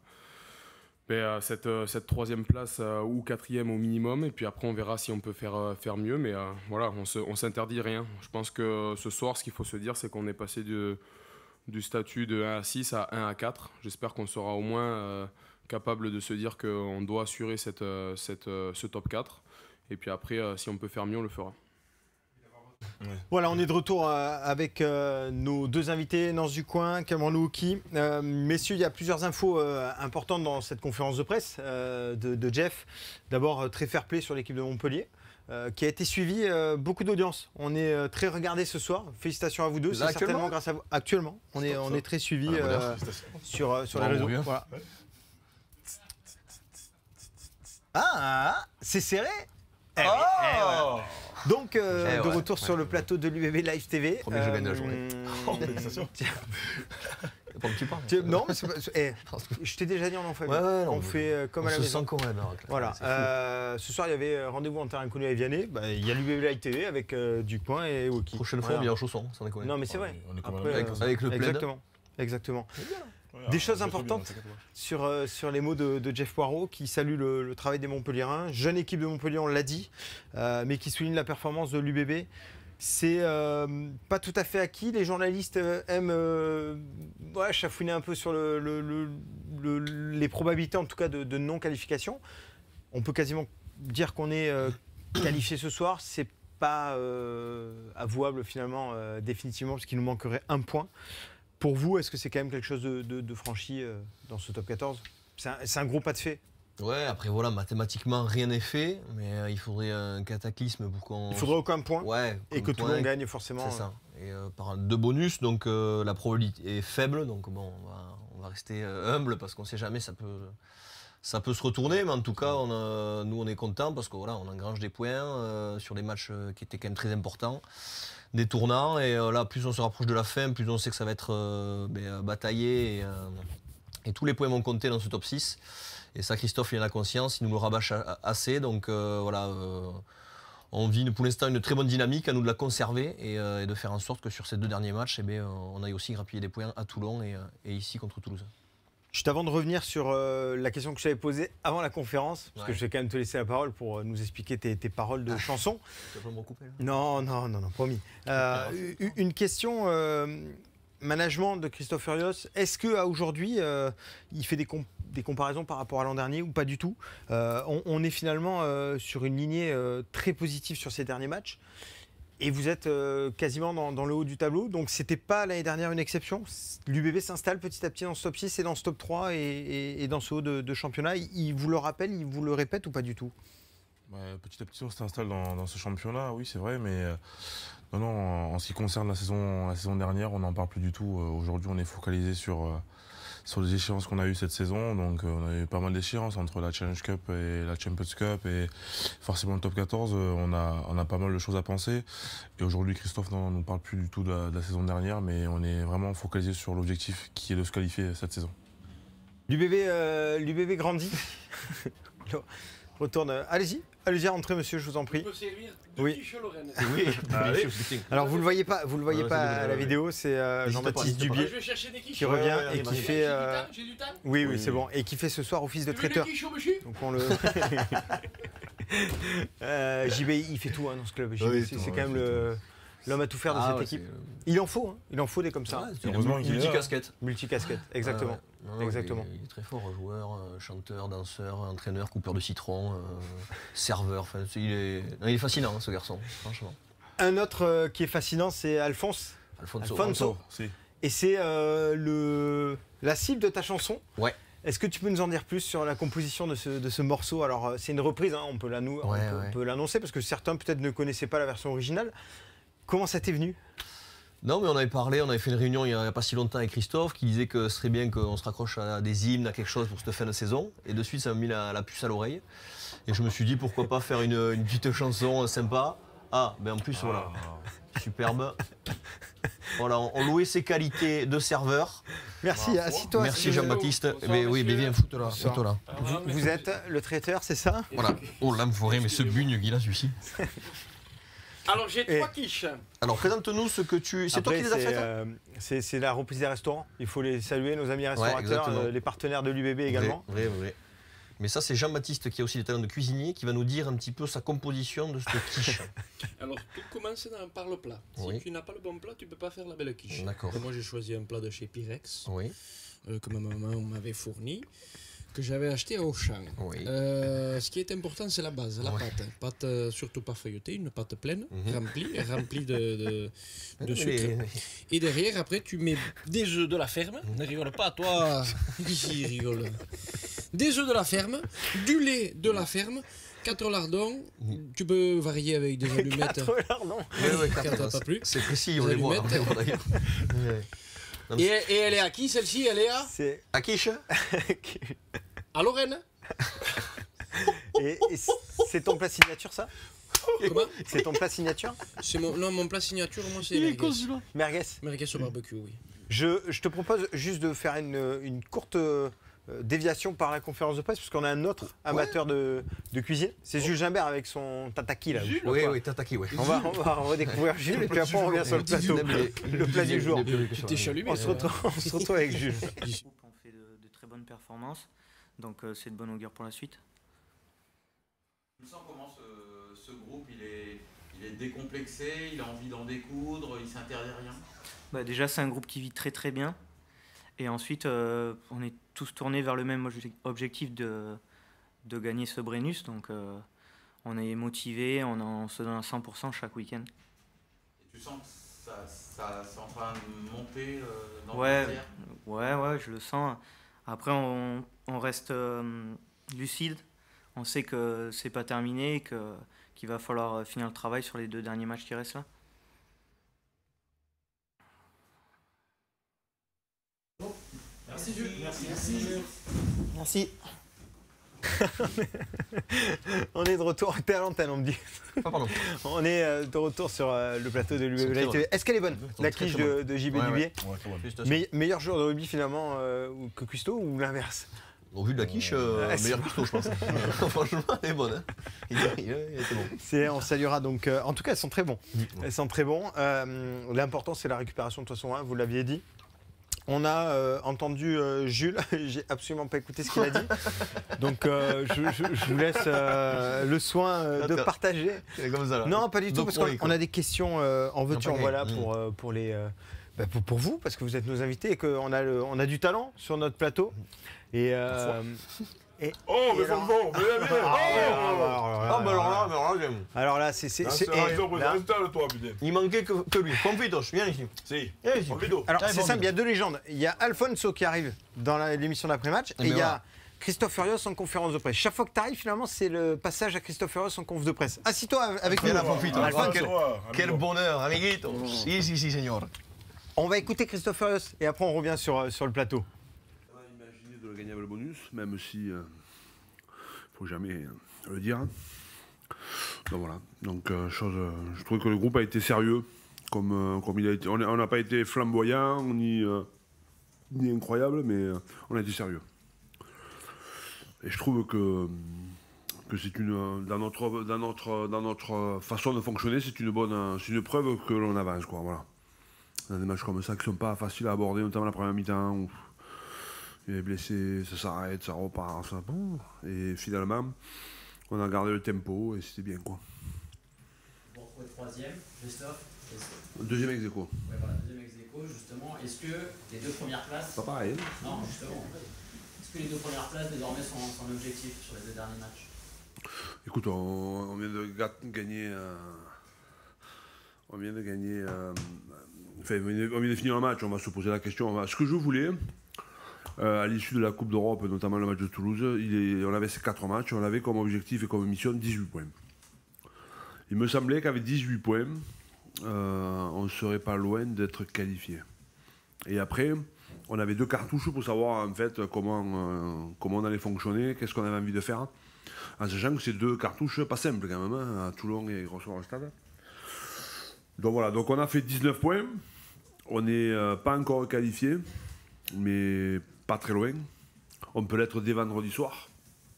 [SPEAKER 7] ben, cette, euh, cette troisième place euh, ou quatrième au minimum, et puis après on verra si on peut faire, euh, faire mieux, mais euh, voilà, on se, on s'interdit rien. Je pense que ce soir, ce qu'il faut se dire, c'est qu'on est passé de du statut de un à six à un à quatre. J'espère qu'on sera au moins euh, capable de se dire qu'on doit assurer cette, euh, cette, euh, ce top quatre. Et puis après, euh, si on peut faire mieux, on le fera.
[SPEAKER 2] Ouais. Voilà, on est de retour euh, avec euh, nos deux invités, Nance Ducoing, Cameron Louki. Euh, messieurs, il y a plusieurs infos euh, importantes dans cette conférence de presse euh, de, de Jeff. D'abord, euh, très fair-play sur l'équipe de Montpellier. Euh, qui a été suivi, euh, beaucoup d'audience. On est euh, très regardés ce soir. Félicitations à vous deux. Là, c'est certainement grâce à vous. Actuellement, on est, on est très suivis euh, sur, euh, sur les réseaux. Voilà. Ouais. Ah, c'est serré. Eh, oh eh, voilà. Donc, euh, eh, de ouais. retour ouais. sur le plateau de l'U B B Live T V.
[SPEAKER 1] Premier euh, jeu de la journée.
[SPEAKER 2] Oh,
[SPEAKER 1] Pendant que tu parles.
[SPEAKER 2] Tu- Non, mais c'est pas- eh, je t'ai déjà dit en famille.
[SPEAKER 1] Ouais, ouais, non,
[SPEAKER 2] on
[SPEAKER 1] mais
[SPEAKER 2] fait euh, comme
[SPEAKER 1] on
[SPEAKER 2] à la
[SPEAKER 1] se
[SPEAKER 2] maison.
[SPEAKER 1] sent quand même. hein,
[SPEAKER 2] Voilà.
[SPEAKER 1] c'est fou.
[SPEAKER 2] Euh, ce soir, il y avait euh, rendez-vous en terrain inconnu à Vianney. Bah, il y a l'U B B Live T V avec euh, Dupin et Woki.
[SPEAKER 1] Prochaine fois,
[SPEAKER 2] Voilà.
[SPEAKER 1] on vient en chaussons, sans déconner.
[SPEAKER 2] Non, mais c'est vrai.
[SPEAKER 3] On est comme
[SPEAKER 2] Après,
[SPEAKER 1] avec,
[SPEAKER 2] euh,
[SPEAKER 1] avec le plaid.
[SPEAKER 2] Exactement. Exactement.
[SPEAKER 3] Ouais,
[SPEAKER 2] Des
[SPEAKER 3] ah,
[SPEAKER 2] choses
[SPEAKER 3] c'est trop bien,
[SPEAKER 2] importantes.
[SPEAKER 3] t'inquiète pas.
[SPEAKER 2] Sur, euh, sur les mots de, de Jeff Poirot, qui salue le, le travail des Montpelliérains. Jeune équipe de Montpellier, on l'a dit, euh, mais qui souligne la performance de l'U B B. C'est euh, pas tout à fait acquis. Les journalistes euh, aiment euh, ouais, chafouiner un peu sur le, le- le- le- les probabilités, en tout cas, de, de non-qualification. On peut quasiment dire qu'on est euh, qualifié ce soir. C'est pas euh, avouable finalement, euh, définitivement, parce qu'il nous manquerait un point. Pour vous, est-ce que c'est quand même quelque chose de, de- de franchi euh, dans ce top quatorze? C'est un, c'est un gros pas de fait.
[SPEAKER 1] Ouais, après voilà, mathématiquement rien n'est fait, mais euh, il faudrait un cataclysme pour qu'on.
[SPEAKER 2] Il faudrait aucun point
[SPEAKER 1] Ouais,
[SPEAKER 2] et que
[SPEAKER 1] comme
[SPEAKER 2] Toulon
[SPEAKER 1] point,
[SPEAKER 2] gagne forcément.
[SPEAKER 1] C'est ça. Et euh, par deux bonus, donc euh, la probabilité est faible, donc bon, on va, on va rester euh, humble parce qu'on sait jamais, ça peut, ça peut se retourner, mais en tout cas, on a- nous on est contents parce que voilà, on engrange des points euh, sur des matchs euh, qui étaient quand même très importants, des tournants, et euh, là, plus on se rapproche de la fin, plus on sait que ça va être euh, ben, euh, bataillé, et, euh, et tous les points vont compter dans ce top six. Et ça, Christophe, il en a conscience, il nous le rabâche a- a- assez, donc euh, voilà. euh, On vit pour l'instant une très bonne dynamique, à nous de la conserver et, euh, et de faire en sorte que sur ces deux derniers matchs, eh bien, on aille aussi grappiller des points à Toulon et, euh, et ici contre Toulouse.
[SPEAKER 2] Juste avant de revenir sur euh, la question que je t'avais posée avant la conférence, parce
[SPEAKER 1] Ouais.
[SPEAKER 2] que je vais quand même te laisser la parole pour euh, nous expliquer tes, tes paroles de chanson.
[SPEAKER 1] Tu vas pas me recouper là ?
[SPEAKER 2] Non, non, non, non, promis. Euh, u- une question euh, management de Christophe Furios. Est-ce qu'à aujourd'hui, euh, il fait des, com- des comparaisons par rapport à l'an dernier ou pas du tout? Euh, on, on est finalement euh, sur une lignée euh, très positive sur ces derniers matchs. Et vous êtes euh, quasiment dans, dans le haut du tableau. Donc, c'était pas l'année dernière une exception. L'U B B s'installe petit à petit dans ce top six et dans ce top trois et, et- et dans ce haut de, de championnat. Il, il vous le rappelle, il vous le répète ou pas du tout?
[SPEAKER 3] Ouais, petit à petit, on s'installe dans, dans ce championnat, oui, c'est vrai, mais euh, non, non, en, en ce qui concerne la saison, la saison dernière, on n'en parle plus du tout. Euh, Aujourd'hui, on est focalisé sur, euh, sur les échéances qu'on a eues cette saison. Donc, euh, on a eu pas mal d'échéances entre la Challenge Cup et la Champions Cup, et forcément le top quatorze, euh, on, a, on a pas mal de choses à penser. Et aujourd'hui, Christophe ne nous parle plus du tout de la, de la saison dernière, mais on est vraiment focalisé sur l'objectif qui est de se qualifier cette saison.
[SPEAKER 2] L'U B B, euh, l'U B B grandit. Retourne. euh, Allez-y, allez-y, rentrez, monsieur, je vous en prie.
[SPEAKER 10] peut servir
[SPEAKER 2] Oui.
[SPEAKER 10] quiche Lorraine.
[SPEAKER 1] Oui,
[SPEAKER 2] Alors vous le voyez pas, vous le voyez
[SPEAKER 1] Ouais,
[SPEAKER 2] pas
[SPEAKER 1] c'est bon,
[SPEAKER 2] à la
[SPEAKER 1] ouais,
[SPEAKER 2] vidéo, c'est euh,
[SPEAKER 1] N'hésite pas,
[SPEAKER 2] Jean-Baptiste
[SPEAKER 1] n'hésite pas.
[SPEAKER 10] Je
[SPEAKER 2] Dubier
[SPEAKER 10] vais chercher des quiches.
[SPEAKER 2] qui revient
[SPEAKER 1] ouais,
[SPEAKER 2] et
[SPEAKER 1] ouais,
[SPEAKER 2] qui
[SPEAKER 1] ouais,
[SPEAKER 2] fait.
[SPEAKER 10] J'ai du
[SPEAKER 2] euh,
[SPEAKER 10] temps, j'ai du temps.
[SPEAKER 2] Oui, oui,
[SPEAKER 3] Oui.
[SPEAKER 2] c'est bon, et qui fait ce soir office de
[SPEAKER 10] Tu veux
[SPEAKER 2] traiteur.
[SPEAKER 10] des quiches au monsieur?
[SPEAKER 2] Donc on le. Euh, J B, il fait tout hein, dans ce club. J B,
[SPEAKER 1] Oui,
[SPEAKER 2] c'est
[SPEAKER 1] tout,
[SPEAKER 2] c'est
[SPEAKER 1] ouais,
[SPEAKER 2] quand même
[SPEAKER 1] il fait
[SPEAKER 2] le l'homme à tout faire de
[SPEAKER 1] Ah,
[SPEAKER 2] cette
[SPEAKER 1] ouais,
[SPEAKER 2] équipe.
[SPEAKER 1] c'est, euh,
[SPEAKER 2] Il en faut, hein, il en faut des comme ça.
[SPEAKER 1] ouais, c'est
[SPEAKER 3] Heureusement qu'il est là.
[SPEAKER 1] multicasquette.
[SPEAKER 2] Multicasquette, exactement.
[SPEAKER 1] Ouais, ouais. Non, non,
[SPEAKER 2] Exactement.
[SPEAKER 1] Il est, il est très fort, joueur, euh, chanteur, danseur, entraîneur, coupeur de citron, euh, serveur. Enfin, c'est- il, est... non, il est fascinant, hein, ce garçon, franchement.
[SPEAKER 2] Un autre euh, qui est fascinant, c'est Alphonse.
[SPEAKER 1] Alfonso.
[SPEAKER 2] Alfonso.
[SPEAKER 3] Si.
[SPEAKER 2] Et c'est euh, le la cible de ta chanson.
[SPEAKER 1] Ouais.
[SPEAKER 2] Est-ce que tu peux nous en dire plus sur la composition de ce, de ce morceau? Alors, euh, c'est une reprise, hein, on peut l'annou- on
[SPEAKER 1] Ouais,
[SPEAKER 2] peut-
[SPEAKER 1] ouais.
[SPEAKER 2] on peut l'annoncer parce que certains peut-être ne connaissaient pas la version originale. Comment ça t'est venu?
[SPEAKER 1] Non, mais on avait parlé, on avait fait une réunion il n'y a pas si longtemps avec Christophe qui disait que ce serait bien qu'on se raccroche à des hymnes, à quelque chose pour cette fin de saison. Et de suite, ça m'a mis la, la puce à l'oreille. Et je me suis dit, pourquoi pas faire une, une petite chanson sympa. Ah, ben en plus, voilà, superbe. Voilà, on, on louait ses qualités de serveur.
[SPEAKER 2] Merci, assis-toi.
[SPEAKER 1] Merci
[SPEAKER 2] assis-toi.
[SPEAKER 1] Jean-Baptiste.
[SPEAKER 10] Bonsoir,
[SPEAKER 1] Mais oui, mais
[SPEAKER 10] messieurs.
[SPEAKER 1] viens, foute-toi là.
[SPEAKER 2] Bonsoir.
[SPEAKER 1] foute-toi là.
[SPEAKER 2] Vous, vous êtes le traiteur, c'est ça?
[SPEAKER 1] Voilà. Oh, l'amphoré, mais ce bugne qu'il a, celui-ci.
[SPEAKER 10] Alors j'ai
[SPEAKER 2] Et-
[SPEAKER 10] trois quiches.
[SPEAKER 1] Alors, présente-nous ce que tu. C'est toi
[SPEAKER 2] Après,
[SPEAKER 1] qui les as
[SPEAKER 2] c'est,
[SPEAKER 1] faites hein
[SPEAKER 2] euh, c'est c'est la reprise des restaurants. Il faut les saluer, nos amis restaurateurs,
[SPEAKER 1] exactement.
[SPEAKER 2] euh, les partenaires de l'U B B également.
[SPEAKER 1] Vrai, vrai, vrai. Mais ça, c'est Jean-Baptiste qui a aussi des talents de cuisinier qui va nous dire un petit peu sa composition de cette quiche.
[SPEAKER 10] Alors tout commence dans- par le plat. Si
[SPEAKER 1] Oui.
[SPEAKER 10] tu n'as pas le bon plat, tu ne peux pas faire la belle quiche.
[SPEAKER 1] D'accord.
[SPEAKER 10] Moi j'ai choisi un plat de chez Pyrex
[SPEAKER 1] Oui,
[SPEAKER 10] euh, que ma maman m'avait fourni, que j'avais acheté à Auchan.
[SPEAKER 1] oui.
[SPEAKER 10] Euh, ce qui est important, c'est la base, la
[SPEAKER 1] Ouais.
[SPEAKER 10] pâte. Pâte euh, surtout pas feuilletée, une pâte pleine,
[SPEAKER 1] Mhm.
[SPEAKER 10] remplie, remplie de, de, de
[SPEAKER 1] Mais
[SPEAKER 10] sucre.
[SPEAKER 1] les-
[SPEAKER 10] Et derrière, après, tu mets des œufs de la ferme. Ne rigole pas, toi. Ici, rigole. Des œufs de la ferme, du lait de la ferme, quatre lardons. Tu peux varier avec des allumettes.
[SPEAKER 2] Quatre lardons.
[SPEAKER 1] Ouais, ouais,
[SPEAKER 10] Quatre,
[SPEAKER 1] quatre,
[SPEAKER 10] pas plus.
[SPEAKER 1] C'est précis, on
[SPEAKER 10] Des
[SPEAKER 1] les voit, on
[SPEAKER 10] allumettes.
[SPEAKER 1] les voit d'ailleurs. Ouais. Non, mais
[SPEAKER 10] Et, et elle est à qui, celle-ci? Elle est à,
[SPEAKER 2] C'est
[SPEAKER 1] À quiche
[SPEAKER 10] à Lorraine.
[SPEAKER 2] et, et c'est ton plat signature, ça?
[SPEAKER 10] Comment?
[SPEAKER 2] C'est ton plat signature?
[SPEAKER 10] C'est mon, non, mon plat signature, moi, c'est merguez.
[SPEAKER 2] Merguez.
[SPEAKER 10] Merguez au barbecue, oui.
[SPEAKER 2] Je, je te propose juste de faire une, une courte euh, déviation par la conférence de presse, parce qu'on a un autre amateur ouais. de, de cuisine. C'est Jules Gimbert avec son tataki là.
[SPEAKER 1] Jules, oui, oui, tataki, oui.
[SPEAKER 2] On va, on va redécouvrir Jules et puis après on revient sur le plateau. Le plat du jour.
[SPEAKER 10] Tu t'es chalumé.
[SPEAKER 2] On se retrouve, on se retrouve avec Jules.
[SPEAKER 11] On fait de, de très bonnes performances, donc euh, c'est de bonne augure pour la suite.
[SPEAKER 6] Tu sens comment ce, ce groupe, il est, il est décomplexé, il a envie d'en découdre, il s'interdit rien?
[SPEAKER 11] Bah déjà, c'est un groupe qui vit très très bien. Et ensuite, euh, on est tous tournés vers le même objectif de, de gagner ce Brennus. Donc, euh, on est motivés, on, en, on se donne à cent pour cent chaque week-end.
[SPEAKER 6] Et tu sens que ça, ça, c'est en train de monter euh, dans
[SPEAKER 11] ouais,
[SPEAKER 6] le vestiaire?
[SPEAKER 11] Ouais, ouais, je le sens. Après, on, on reste euh, lucide. On sait que c'est pas terminé et que, qu'il va falloir finir le travail sur les deux derniers matchs qui restent là.
[SPEAKER 8] Merci Jules. Merci. Merci.
[SPEAKER 2] Merci. On est de retour, t'es à l'antenne, on me dit.
[SPEAKER 1] Ah, pardon.
[SPEAKER 2] On est de retour sur le plateau de l'U B B Live. Est-ce qu'elle est bonne, la quiche de, de J B
[SPEAKER 1] ouais,
[SPEAKER 2] Dubier
[SPEAKER 1] ouais.
[SPEAKER 2] Me Meilleur joueur de rugby finalement euh, que Custo ou l'inverse?
[SPEAKER 1] Au vu de la quiche, euh, ah, meilleur Custo, je pense. Franchement, elle est bonne. Hein. Il, il, il était bon.
[SPEAKER 2] On saluera donc. Euh, en tout cas, elles sont très bons. Mmh. Elles sont très bons. Euh, L'important, c'est la récupération de toute façon. Hein, vous l'aviez dit. On a euh, entendu euh, Jules, j'ai absolument pas écouté ce qu'il a dit, donc euh, je, je, je vous laisse euh, le soin euh, de partager.
[SPEAKER 1] C'est comme ça là.
[SPEAKER 2] Non, pas du tout, parce qu'on a des questions euh, en veux-tu, en voilà pour, euh, pour, les, euh, bah, pour, pour vous, parce que vous êtes nos invités et qu'on a, le, on a du talent sur notre plateau. Et, euh, et,
[SPEAKER 3] oh, mais ça me vend, mais bien,
[SPEAKER 1] Ah, mais alors là, mais alors là, j'aime.
[SPEAKER 2] Alors là, c'est.
[SPEAKER 3] C'est raison pour le toi, putain.
[SPEAKER 1] Il manquait que, que lui. Confitoche, viens ici.
[SPEAKER 3] Si.
[SPEAKER 1] Viens ici.
[SPEAKER 2] Alors, c'est simple, il y a deux légendes. Il y a Alfonso qui arrive dans l'émission d'après-match et il y a Christophe Furios en conférence de presse. Chaque fois que tu arrives, finalement, c'est le passage à Christophe Furios en conf de presse. Assis-toi avec nous.
[SPEAKER 1] Quel, quel bonheur, amiguito. Si, si, si, señor.
[SPEAKER 2] On va écouter Christophe Furios et après on revient sur, sur le plateau.
[SPEAKER 12] Imaginez de gagner avec le bonus, même si il euh, ne faut jamais euh, le dire. Donc voilà. Donc euh, chose, euh, je trouve que le groupe a été sérieux, comme, euh, comme il a été. On n'a pas été flamboyant ni, euh, ni incroyable, mais euh, on a été sérieux. Et je trouve que, que c'est une dans notre dans notre dans notre façon de fonctionner, c'est une bonne, c'est une preuve que l'on avance, quoi. Voilà. Dans des matchs comme ça qui sont pas faciles à aborder, notamment la première mi-temps où il est blessé, ça s'arrête, ça repart, ça bon. Et finalement, on a gardé le tempo et c'était bien, quoi.
[SPEAKER 13] Bon, pour le troisième, Christophe.
[SPEAKER 12] Deuxième ex aequo.
[SPEAKER 13] Ouais, voilà, deuxième ex aequo, justement. Est-ce que les deux premières places.
[SPEAKER 12] Pas pareil.
[SPEAKER 13] Non, justement. Est-ce que les deux premières places désormais sont son objectif sur les deux derniers matchs?
[SPEAKER 12] Écoute, on, on vient de gagner. Euh, on vient de gagner. Euh, enfin, on vient de finir un match, on va se poser la question. Va, ce que je voulais, euh, à l'issue de la Coupe d'Europe, notamment le match de Toulouse, il est, on avait ces quatre matchs, on avait comme objectif et comme mission dix-huit points. Il me semblait qu'avec dix-huit points, euh, on ne serait pas loin d'être qualifié. Et après, on avait deux cartouches pour savoir en fait comment, euh, comment on allait fonctionner, qu'est-ce qu'on avait envie de faire, en sachant que c'est deux cartouches pas simples quand même, hein, à Toulon et Grosseron-Stade. Donc voilà, donc on a fait dix-neuf points, on n'est euh, pas encore qualifié, mais pas très loin. On peut l'être dès vendredi soir,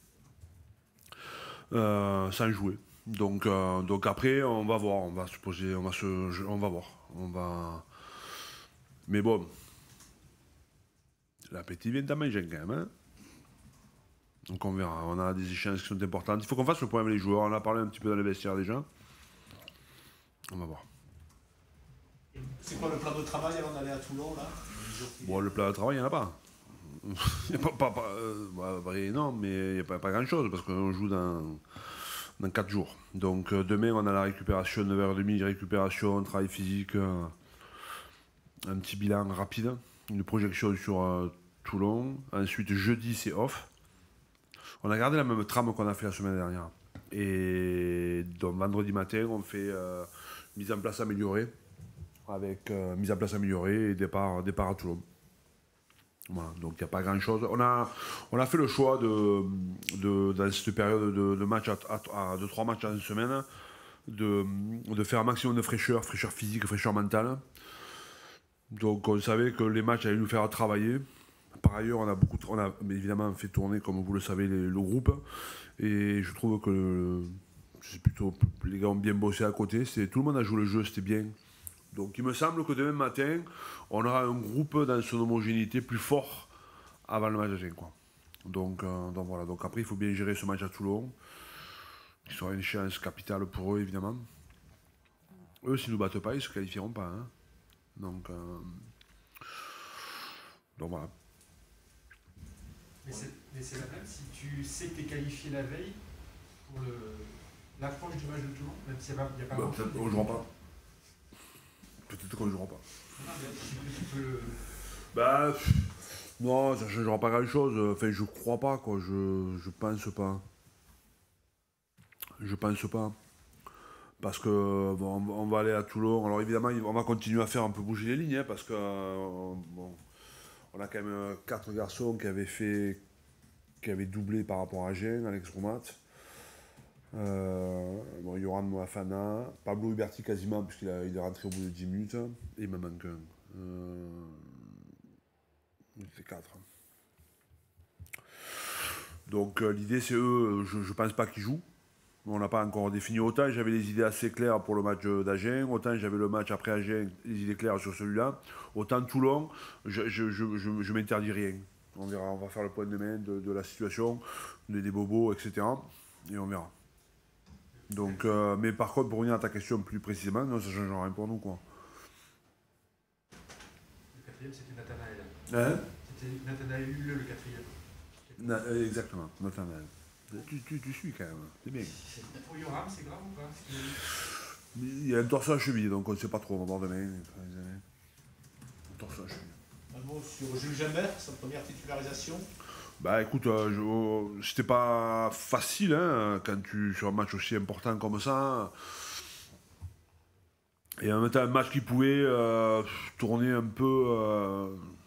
[SPEAKER 12] euh, sans jouer. Donc, euh, donc après, on va voir, on va se poser, on va se, on va voir, on va. Mais bon. L'appétit vient à manger quand même. Hein, donc on verra. On a des échanges qui sont importantes. Il faut qu'on fasse le point avec les joueurs. On a parlé un petit peu dans les vestiaires déjà. On va voir.
[SPEAKER 8] C'est quoi le plan de travail avant d'aller à Toulon là?
[SPEAKER 12] Bon, le plan de travail, il n'y en a pas. Il n'y a pas, pas, pas euh, bah, non, mais il n'y a pas, pas grand chose parce qu'on joue dans, dans quatre jours. Donc euh, demain, on a la récupération, neuf heures trente, récupération, travail physique, euh, un petit bilan rapide, une projection sur euh, Toulon. Ensuite, jeudi, c'est off. On a gardé la même trame qu'on a fait la semaine dernière. Et donc, vendredi matin, on fait euh, mise en place améliorée, avec euh, mise en place améliorée et départ, départ à Toulon. Voilà, donc il n'y a pas grand chose. On a, on a fait le choix de, de dans cette période de, de match à, à, à, de trois matchs dans une semaine, de, de faire un maximum de fraîcheur, fraîcheur physique, fraîcheur mentale. Donc on savait que les matchs allaient nous faire travailler. Par ailleurs, on a, beaucoup, on a évidemment fait tourner, comme vous le savez, les, le groupe. Et je trouve que le, c'est plutôt, les gars ont bien bossé à côté. Tout le monde a joué le jeu, c'était bien. Donc il me semble que demain matin, on aura un groupe dans son homogénéité plus fort avant le match d'Agen, quoi. Donc, euh, donc voilà. Donc après, il faut bien gérer ce match à Toulon, qui sera une chance capitale pour eux, évidemment. Eux, s'ils ne nous battent pas, ils ne se qualifieront pas. Hein. Donc, euh, donc voilà.
[SPEAKER 14] Mais c'est la même si tu sais que tu es qualifié la veille pour l'approche du match de Toulon, même s'il n'y a, a pas
[SPEAKER 12] bah, peut-être qu'on ne jouera pas. Peut-être qu'on ne jouera pas.
[SPEAKER 14] Non, mais tu peux le...
[SPEAKER 12] Bah, non, ça ne changera pas grand-chose. Enfin, je crois pas, quoi. Je, je pense pas. Je pense pas. Parce que bon, on va aller à Toulon. Alors évidemment, on va continuer à faire un peu bouger les lignes, hein, parce que euh, bon, on a quand même quatre garçons qui avaient fait, qui avaient doublé par rapport à Agen, Alex Roumat, euh, bon, Yoran Moafana, Pablo Huberti quasiment, puisqu'il il est rentré au bout de dix minutes, et il me manque un. Euh, c'est quatre. Donc euh, l'idée c'est eux, je ne pense pas qu'ils jouent. On n'a pas encore défini. Autant j'avais les idées assez claires pour le match d'Agen, autant j'avais le match après Agen, les idées claires sur celui-là. Autant Toulon, je, je, je, je, je m'interdis rien. On verra, on va faire le point demain de, de la situation, des, des bobos, et cetera. Et on verra. Donc, euh, mais par contre, pour revenir à ta question plus précisément, non, ça ne change rien pour nous, quoi.
[SPEAKER 14] Le quatrième, c'était Nathanaël.
[SPEAKER 12] Hein? C'était
[SPEAKER 14] Nathanaël Huleux, le quatrième.
[SPEAKER 12] Na, exactement, Nathanaël. Tu, tu, tu suis quand même, c'est bien.
[SPEAKER 14] Pour Yoram, c'est grave ou pas?
[SPEAKER 12] Il y a un torse à la cheville, donc on ne sait pas trop, on va voir demain. Un torse à la cheville.
[SPEAKER 8] Un mot sur Jules Gembert, sa première titularisation.
[SPEAKER 12] Bah écoute, euh, je, c'était pas facile hein, quand tu sur un match aussi important comme ça. Et en même temps, un match qui pouvait euh, tourner un peu. Euh,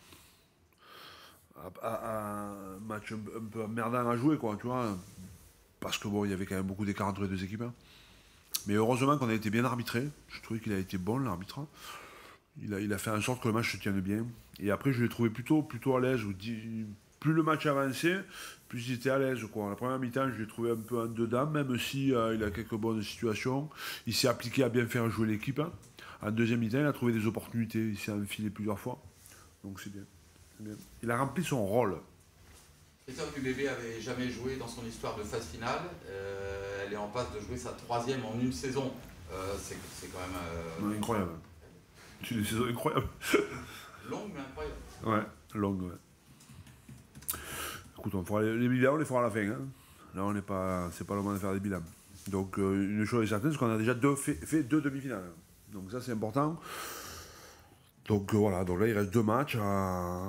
[SPEAKER 12] à, à, à un match un, un peu merdant à jouer, quoi, tu vois. Parce que bon, il y avait quand même beaucoup d'écart entre les deux équipes. Hein. Mais heureusement qu'on a été bien arbitré. Je trouvais qu'il a été bon, l'arbitre. Il a, il a fait en sorte que le match se tienne bien. Et après, je l'ai trouvé plutôt, plutôt à l'aise. Plus le match avançait, plus il était à l'aise, quoi. La première mi-temps, je l'ai trouvé un peu en dedans, même si euh, il a quelques bonnes situations. Il s'est appliqué à bien faire jouer l'équipe. Hein. En deuxième mi-temps, il a trouvé des opportunités. Il s'est enfilé plusieurs fois. Donc c'est bien. c'est bien. Il a rempli son rôle.
[SPEAKER 6] Christophe, l'U B B avait jamais joué dans son histoire de phase finale. Euh, elle est en passe de jouer sa troisième en une saison. Euh, c'est, c'est quand même... Euh...
[SPEAKER 12] Ouais, incroyable. C'est une saison incroyable.
[SPEAKER 6] Longue mais incroyable.
[SPEAKER 12] Ouais, longue, ouais. Écoute, on fera les, les bilans, on les fera à la fin. Hein. Là, on n'est pas... C'est pas le moment de faire des bilans. Donc, euh, une chose est certaine, c'est qu'on a déjà deux fait, fait deux demi-finales. Donc ça, c'est important. Donc, euh, voilà. Donc là, il reste deux matchs à...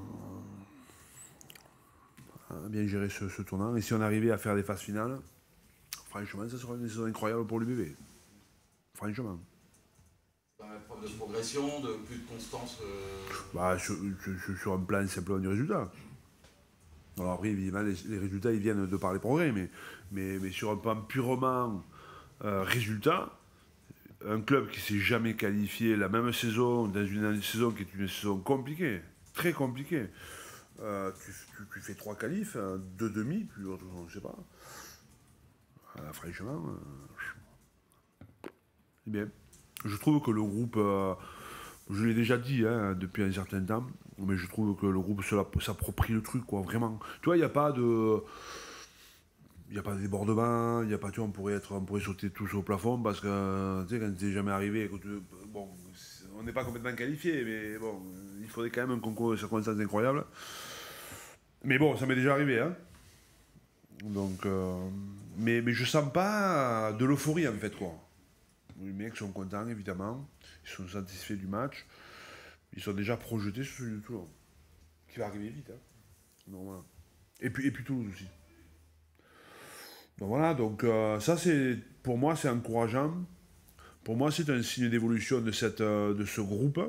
[SPEAKER 12] bien gérer ce, ce tournant. Et si on arrivait à faire des phases finales, franchement, ça serait une saison incroyable pour l'U B B. Franchement.
[SPEAKER 6] Dans la preuve de progression, de plus de constance euh...
[SPEAKER 12] bah, sur, sur, sur un plan simplement du résultat. Alors après, évidemment, les, les résultats, ils viennent de par les progrès, mais, mais, mais sur un plan purement euh, résultat, un club qui ne s'est jamais qualifié la même saison, dans une saison qui est une saison compliquée, très compliquée, Euh, tu, tu, tu fais trois qualifs, hein, deux demi, puis autre chose, je ne sais pas. Euh, franchement, euh, c'est bien. Je trouve que le groupe, euh, je l'ai déjà dit hein, depuis un certain temps, mais je trouve que le groupe s'approprie le truc, quoi, vraiment. Tu vois, il n'y a pas de... Il n'y a pas de débordement, il y a pas, tu vois, on pourrait, être, on pourrait sauter tous au plafond parce que, tu sais, quand c'est jamais arrivé, tu, bon, on n'est pas complètement qualifié, mais bon, il faudrait quand même un concours de circonstances incroyables. Mais bon, ça m'est déjà arrivé, hein. Donc, euh, mais, mais je sens pas de l'euphorie, en fait, quoi. Les mecs sont contents, évidemment. Ils sont satisfaits du match. Ils sont déjà projetés sur celui de Toulon. Qui va arriver vite, hein. Donc, voilà. Et puis, et puis Toulouse aussi. Donc voilà, donc euh, ça, c'est, pour moi, c'est encourageant. Pour moi, c'est un signe d'évolution de, cette, euh, de ce groupe.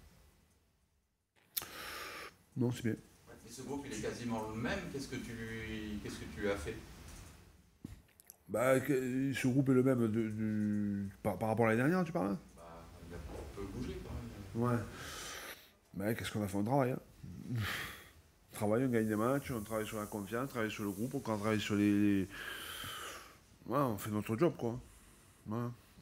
[SPEAKER 12] Non, c'est bien.
[SPEAKER 6] Et ce groupe, il est quasiment le même. Qu'est-ce que tu lui, qu'est-ce que tu lui as fait?
[SPEAKER 12] Bah, ce groupe est le même de, de, par, par rapport à l'année dernière, tu parles?
[SPEAKER 6] Bah, il a un peu bougé quand même.
[SPEAKER 12] Ouais. Mais qu'est-ce qu'on a fait? On travaille. Hein. On travaille, on gagne des matchs, on travaille sur la confiance, on travaille sur le groupe, on travaille sur les. les... Ouais, on fait notre job, quoi. Ouais.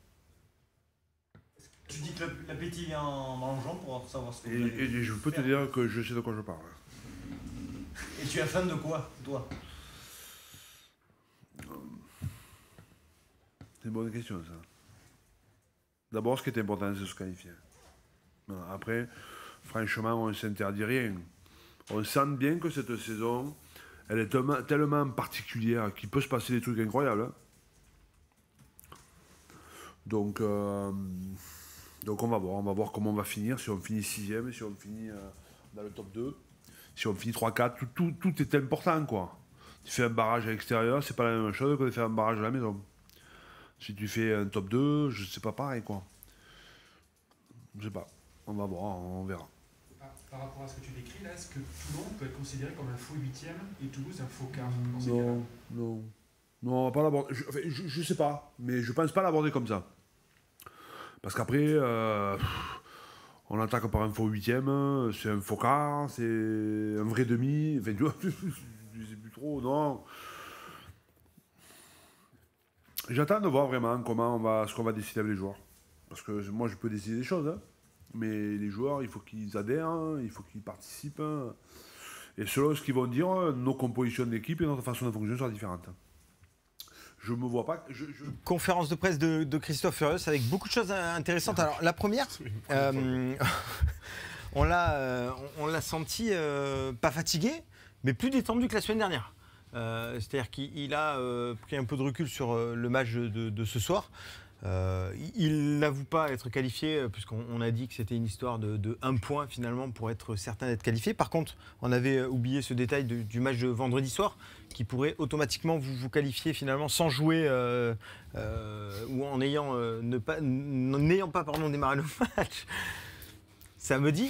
[SPEAKER 14] Tu dis que l'appétit vient en mangeant pour savoir ce que
[SPEAKER 12] Et,
[SPEAKER 14] vous allez
[SPEAKER 12] et je peux te
[SPEAKER 14] faire.
[SPEAKER 12] dire que je sais de quoi je parle.
[SPEAKER 14] Et tu as faim de quoi, toi?
[SPEAKER 12] C'est une bonne question, ça. D'abord, ce qui est important, c'est de se qualifier. Après, franchement, on ne s'interdit rien. On sent bien que cette saison, elle est tellement, tellement particulière qu'il peut se passer des trucs incroyables. Hein. Donc, euh, donc on va voir, on va voir comment on va finir, si on finit sixième, si on finit euh, dans le top deux, si on finit trois quatre, tout, tout, tout est important, quoi. Tu fais un barrage à l'extérieur, c'est pas la même chose que de faire un barrage à la maison. Si tu fais un top deux, je sais pas pareil, quoi. Je sais pas, on va voir, on verra.
[SPEAKER 14] Par, par rapport à ce que tu décris là, est-ce que Toulon peut être considéré comme un faux huitième et Toulouse un faux quart dans ces cas-là?
[SPEAKER 12] Non, non. Non, on va pas l'aborder. Je, enfin, je, je sais pas, mais je pense pas l'aborder comme ça. Parce qu'après, euh, on attaque par un faux huitième, c'est un faux quart, c'est un vrai demi. Enfin, tu vois, je sais plus trop, non. J'attends de voir vraiment comment on va, ce qu'on va décider avec les joueurs. Parce que moi, je peux décider des choses, hein. Mais les joueurs, il faut qu'ils adhèrent, hein, il faut qu'ils participent. Hein. Et selon ce qu'ils vont dire, nos compositions d'équipe et notre façon de fonctionner sera différente. Je me vois pas. Je, je...
[SPEAKER 2] Conférence de presse de, de Christophe Furios avec beaucoup de choses intéressantes. Alors la première, euh, on l'a, euh, on l'a senti euh, pas fatigué, mais plus détendu que la semaine dernière. Euh, c'est-à-dire qu'il a euh, pris un peu de recul sur euh, le match de, de ce soir. Euh, il n'avoue pas être qualifié, puisqu'on on a dit que c'était une histoire de, de un point finalement pour être certain d'être qualifié. Par contre, on avait oublié ce détail de, du match de vendredi soir qui pourrait automatiquement vous, vous qualifier finalement sans jouer euh, euh, ou en ayant, euh, ne pas, n'ayant pas pardon, démarré le match samedi.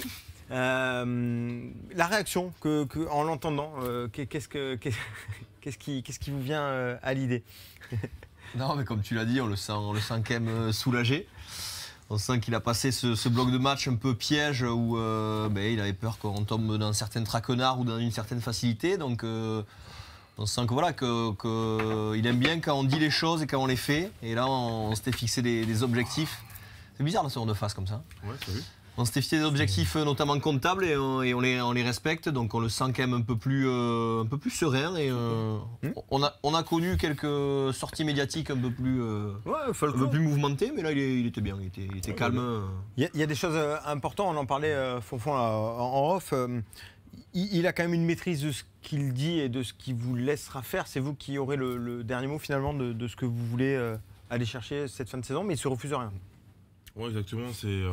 [SPEAKER 2] Euh, la réaction que, que, en l'entendant, euh, qu'est-ce, que, qu'est-ce, qui, qu'est-ce qui vous vient euh, à l'idée?
[SPEAKER 1] Non, mais comme tu l'as dit, on le sent, on le sent quand même soulagé. On sent qu'il a passé ce, ce bloc de match un peu piège où euh, ben, il avait peur qu'on tombe dans certains traquenards ou dans une certaine facilité. Donc euh, on sent que voilà, que, que il aime bien quand on dit les choses et quand on les fait. Et là, on, on s'était fixé des, des objectifs. C'est bizarre de se rendre de face comme ça.
[SPEAKER 3] Ouais, t'as vu.
[SPEAKER 1] On s'était fixé des objectifs notamment comptables et, on, et on, les, on les respecte, donc on le sent quand même un peu plus, euh, un peu plus serein. Et, euh, mmh. on, a, on a connu quelques sorties médiatiques un peu plus, euh,
[SPEAKER 2] ouais,
[SPEAKER 1] un peu plus mouvementées, mais là il, est, il était bien, il était, il était ouais, calme.
[SPEAKER 2] Il y, a, il y a des choses importantes, on en parlait euh, Fonfon là, en off. Euh, il, il a quand même une maîtrise de ce qu'il dit et de ce qu'il vous laissera faire. C'est vous qui aurez le, le dernier mot finalement de, de ce que vous voulez euh, aller chercher cette fin de saison, mais il ne se refuse rien.
[SPEAKER 3] Ouais, exactement, c'est... Euh...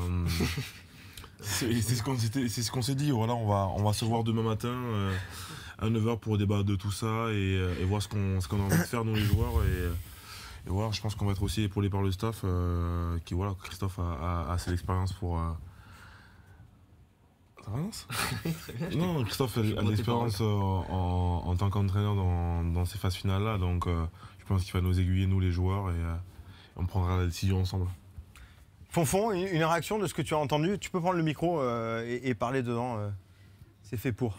[SPEAKER 3] C'est, c'est ce qu'on s'était, c'est ce qu'on s'est dit. Voilà, on va, on va se voir demain matin euh, à neuf heures pour débattre de tout ça et, et voir ce qu'on, ce qu'on a envie de faire nous les joueurs. Et, et voilà, je pense qu'on va être aussi épaulé par le staff. Euh, qui voilà, Christophe a, a, a assez d'expérience pour. Euh... Ça avance ? Non, Christophe a de l'expérience euh, en, en tant qu'entraîneur dans, dans ces phases finales là, donc euh, je pense qu'il va nous aiguiller nous les joueurs et euh, on prendra la décision ensemble.
[SPEAKER 2] Fonfon, une réaction de ce que tu as entendu. Tu peux prendre le micro euh, et, et parler dedans. Euh, c'est fait pour.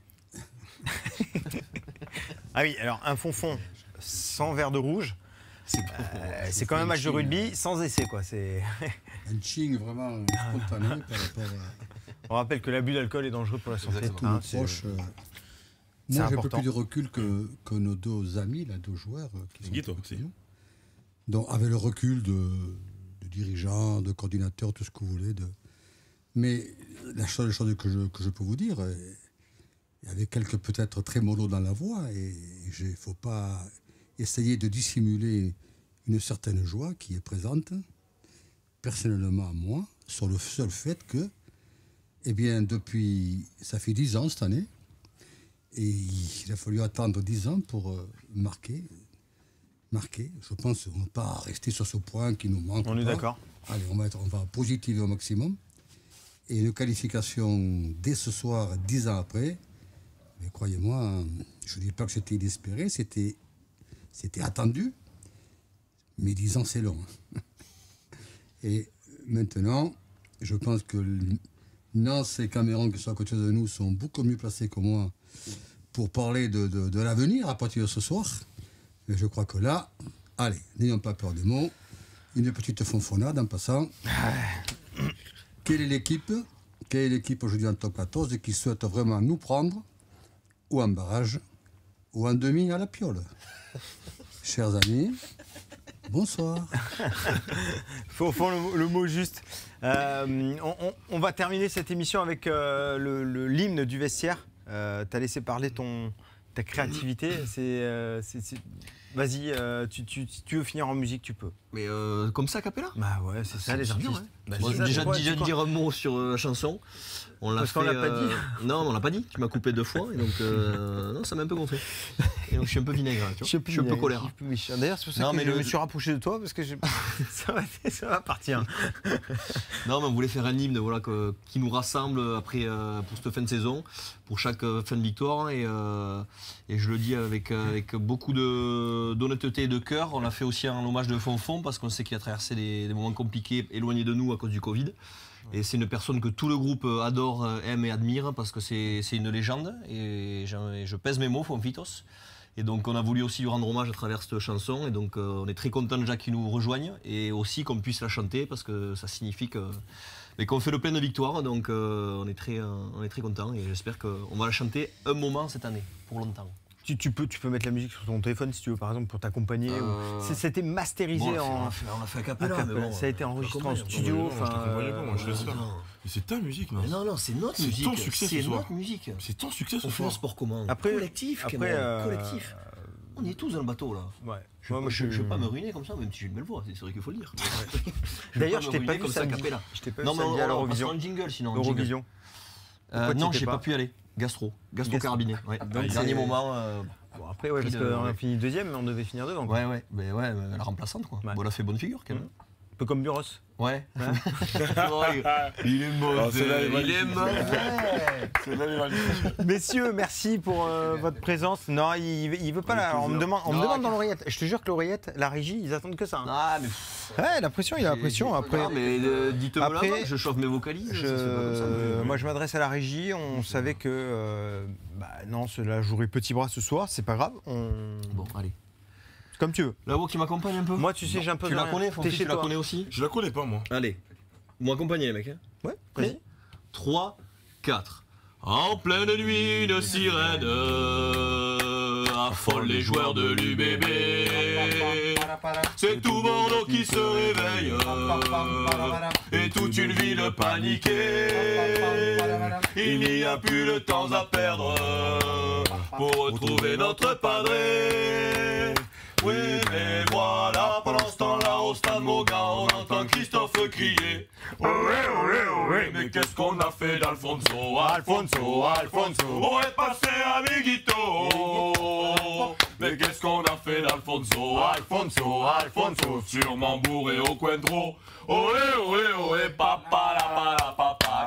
[SPEAKER 2] Ah oui, alors un Fonfon sans verre de rouge, c'est, euh, c'est quand même un match de rugby sans essai, quoi. C'est
[SPEAKER 15] un ching vraiment spontané par rapport à...
[SPEAKER 2] On rappelle que l'abus d'alcool est dangereux pour la santé.
[SPEAKER 15] Tout hein, c'est, proche, euh... c'est moi, j'ai un peu plus de recul que, que nos deux amis, là, deux joueurs euh, qui sont
[SPEAKER 3] Guy, toi, aussi.
[SPEAKER 15] Donc, avec le recul de... dirigeants, de coordinateurs, tout ce que vous voulez. De... Mais la seule chose que je, que je peux vous dire, il y avait quelques peut-être trémolos dans la voix et il ne faut pas essayer de dissimuler une certaine joie qui est présente, personnellement à moi, sur le seul fait que, eh bien, depuis, ça fait dix ans cette année, et il a fallu attendre dix ans pour euh, marquer. Marqué. Je pense qu'on ne va pas rester sur ce point qui nous manque.
[SPEAKER 2] On est
[SPEAKER 15] pas.
[SPEAKER 2] D'accord.
[SPEAKER 15] Allez, on va, être, on va positiver au maximum. Et une qualification dès ce soir, dix ans après, mais croyez-moi, je ne dis pas que c'était inespéré, c'était, c'était attendu, mais dix ans c'est long. Et maintenant, je pense que Nance et Cameron, qui sont à côté de nous, sont beaucoup mieux placés que moi pour parler de, de, de l'avenir à partir de ce soir. Et je crois que là, allez, n'ayons pas peur des mots. Une petite fonfonnade en passant. Quelle est l'équipe Quelle est l'équipe aujourd'hui en top quatorze et qui souhaite vraiment nous prendre ou en barrage ou en demi à la piole? Chers amis, bonsoir.
[SPEAKER 2] Faut, faut le, le mot juste. Euh, on, on, on va terminer cette émission avec euh, le, le, l'hymne du vestiaire. Euh, tu as laissé parler ton, ta créativité. C'est, euh, c'est, c'est... Vas-y, euh, tu, tu, si tu veux finir en musique, tu peux.
[SPEAKER 1] Mais euh, comme ça, a cappella?
[SPEAKER 2] Bah ouais, c'est ça les artistes.
[SPEAKER 1] Bien, ouais.
[SPEAKER 2] Bah,
[SPEAKER 1] bon,
[SPEAKER 2] c'est ça,
[SPEAKER 1] déjà,
[SPEAKER 2] c'est quoi,
[SPEAKER 1] déjà
[SPEAKER 2] c'est
[SPEAKER 1] de
[SPEAKER 2] quoi
[SPEAKER 1] dire un mot sur euh, la chanson. On l'a
[SPEAKER 2] Parce
[SPEAKER 1] fait,
[SPEAKER 2] qu'on l'a pas
[SPEAKER 1] euh,
[SPEAKER 2] dit.
[SPEAKER 1] Non, on l'a pas dit. Tu m'as coupé deux fois et donc euh, non, ça m'a un peu gonflé. Et donc je suis un peu vinaigre. Tu vois.
[SPEAKER 2] Je suis,
[SPEAKER 1] je suis un peu colère.
[SPEAKER 2] Je suis un peu méchant. D'ailleurs, c'est pour ça
[SPEAKER 1] Non,
[SPEAKER 2] que
[SPEAKER 1] mais
[SPEAKER 2] je
[SPEAKER 1] le-
[SPEAKER 2] me suis rapproché de toi parce que j'ai- ça, va, ça va partir.
[SPEAKER 1] Non, mais on voulait faire un hymne voilà, que- qui nous rassemble après, euh, pour cette fin de saison, pour chaque euh, fin de victoire. Et, euh, et je le dis avec, euh, avec beaucoup de, d'honnêteté et de cœur. On a fait aussi un hommage de Fonfon parce qu'on sait qu'il a traversé des, des moments compliqués, éloigné de nous à cause du Covid. Et c'est une personne que tout le groupe adore, aime et admire parce que c'est, c'est une légende. Et je, et je pèse mes mots, Fonfitos. Et donc on a voulu aussi lui rendre hommage à travers cette chanson. Et donc euh, on est très content déjà qu'il nous rejoigne et aussi qu'on puisse la chanter parce que ça signifie que, mais qu'on fait le plein de victoires. Donc euh, on est très, euh, on est très content et j'espère qu'on va la chanter un moment cette année, pour longtemps.
[SPEAKER 2] Tu, tu, peux, tu peux mettre la musique sur ton téléphone si tu veux, par exemple, pour t'accompagner.
[SPEAKER 1] Euh,
[SPEAKER 2] ou- C'est- C'était masterisé
[SPEAKER 1] bon, on l'a fait-
[SPEAKER 2] en.
[SPEAKER 1] on l'a fait- on l'a fait a cappella,
[SPEAKER 2] a cappella.
[SPEAKER 1] mais bon,
[SPEAKER 2] ça a été
[SPEAKER 1] euh,
[SPEAKER 2] enregistré
[SPEAKER 1] je
[SPEAKER 2] en
[SPEAKER 1] comprends,
[SPEAKER 2] studio.
[SPEAKER 3] non, je
[SPEAKER 2] enfin,
[SPEAKER 3] t'accompagne pas, moi, je laisse
[SPEAKER 2] euh,
[SPEAKER 3] faire. Mais c'est ta musique, non
[SPEAKER 1] Mais non, non, c'est notre
[SPEAKER 3] C'est
[SPEAKER 1] musique.
[SPEAKER 3] ton succès ce
[SPEAKER 1] C'est
[SPEAKER 3] soir.
[SPEAKER 1] notre musique.
[SPEAKER 3] C'est ton succès ce
[SPEAKER 1] On fait
[SPEAKER 3] soir.
[SPEAKER 1] un sport commun.
[SPEAKER 2] Après-
[SPEAKER 1] collectif,
[SPEAKER 2] après,
[SPEAKER 1] Cameron,
[SPEAKER 2] euh,
[SPEAKER 1] collectif. On est tous dans le bateau là.
[SPEAKER 2] Ouais.
[SPEAKER 1] Je ne
[SPEAKER 2] Moi,
[SPEAKER 1] je,
[SPEAKER 2] je-
[SPEAKER 1] je veux pas me ruiner comme ça, même si j'ai une belle voix, c'est vrai qu'il faut le dire. Je veux
[SPEAKER 2] D'ailleurs,
[SPEAKER 1] me
[SPEAKER 2] je t'ai pas
[SPEAKER 1] ruiner
[SPEAKER 2] vu
[SPEAKER 1] comme ça,
[SPEAKER 2] samedi.
[SPEAKER 1] cappella.
[SPEAKER 2] Je t'ai pas vu
[SPEAKER 1] Non, mais
[SPEAKER 2] samedi
[SPEAKER 1] on,
[SPEAKER 2] à
[SPEAKER 1] on, on
[SPEAKER 2] l'Eurovision.
[SPEAKER 1] passera un jingle sinon. un
[SPEAKER 2] Eurovision.
[SPEAKER 1] jingle.
[SPEAKER 2] Pourquoi
[SPEAKER 1] Euh,
[SPEAKER 2] tu
[SPEAKER 1] non,
[SPEAKER 2] étais
[SPEAKER 1] j'ai
[SPEAKER 2] pas
[SPEAKER 1] pas pu y aller. Gastro. Gastro
[SPEAKER 2] Gastro.
[SPEAKER 1] carabiné. Ouais.
[SPEAKER 2] Donc,
[SPEAKER 1] Dernier
[SPEAKER 2] c'est-
[SPEAKER 1] moment. euh,
[SPEAKER 2] Bon, après, ouais, parce
[SPEAKER 1] pris de-
[SPEAKER 2] qu'on a
[SPEAKER 1] ouais.
[SPEAKER 2] fini deuxième, mais on devait finir devant. quoi.
[SPEAKER 1] Ouais, ouais, mais ouais, mais la remplaçante quoi.
[SPEAKER 2] Ouais.
[SPEAKER 1] Bon, elle a fait bonne figure quand même.
[SPEAKER 2] Un peu comme Buros.
[SPEAKER 1] Ouais.
[SPEAKER 2] Hein
[SPEAKER 1] Il est mauvais.
[SPEAKER 3] Alors, celle-là, elle est
[SPEAKER 1] Il est
[SPEAKER 3] magnifique.
[SPEAKER 1] mauvais.
[SPEAKER 3] Celle-là, elle est magnifique.
[SPEAKER 2] Messieurs, merci pour euh, votre présence. Non, il, il veut pas. La, on me demande, on me
[SPEAKER 1] Non,
[SPEAKER 2] demande dans
[SPEAKER 1] ok.
[SPEAKER 2] l'oreillette. Je te jure que l'oreillette, la régie, ils attendent que ça. hein.
[SPEAKER 1] Ah, mais.
[SPEAKER 2] Ouais, la pression, il a la
[SPEAKER 1] J'ai-
[SPEAKER 2] pression.
[SPEAKER 1] j'ai-
[SPEAKER 2] Après,
[SPEAKER 1] Ah, mais euh, dites-moi
[SPEAKER 2] Après,
[SPEAKER 1] là, je chauffe mes vocalises.
[SPEAKER 2] je-
[SPEAKER 1] ça se fait pas comme ça, mais-
[SPEAKER 2] moi, je m'adresse à la régie. On savait que euh, bah, non, cela jouerait petit bras ce soir. C'est pas grave. On...
[SPEAKER 1] Bon, allez.
[SPEAKER 2] C'est comme tu veux.
[SPEAKER 1] La voix qui m'accompagne un peu.
[SPEAKER 2] Moi, tu sais, j'ai un peu
[SPEAKER 1] Tu
[SPEAKER 2] de
[SPEAKER 1] la
[SPEAKER 2] rien.
[SPEAKER 1] connais,
[SPEAKER 2] T'es
[SPEAKER 1] Fonfi,
[SPEAKER 2] chez
[SPEAKER 1] tu la
[SPEAKER 2] toi.
[SPEAKER 1] connais aussi.
[SPEAKER 3] Je la connais pas, moi.
[SPEAKER 1] Allez, vous m'accompagnez les mecs. Hein.
[SPEAKER 2] Ouais, vas-y.
[SPEAKER 1] trois, quatre. En pleine nuit, une sirène affole les joueurs de l'U B B. C'est tout Bordeaux qui se réveille et toute une ville paniquée. Il n'y a plus le temps à perdre pour retrouver notre padré. Oui, mais voilà, pendant ce temps-là, au stade Moga, on entend Christophe crier. Ohé, ohé, ohé, mais qu'est-ce qu'on a fait d'Alfonso? Alfonso, Alfonso, on est passé à Miguito. Mais qu'est-ce qu'on a fait d'Alfonso? Alfonso, Alfonso, sûrement bourré au cointreau. Ohé, ohé, ohé, papa, la, pa, la, papa.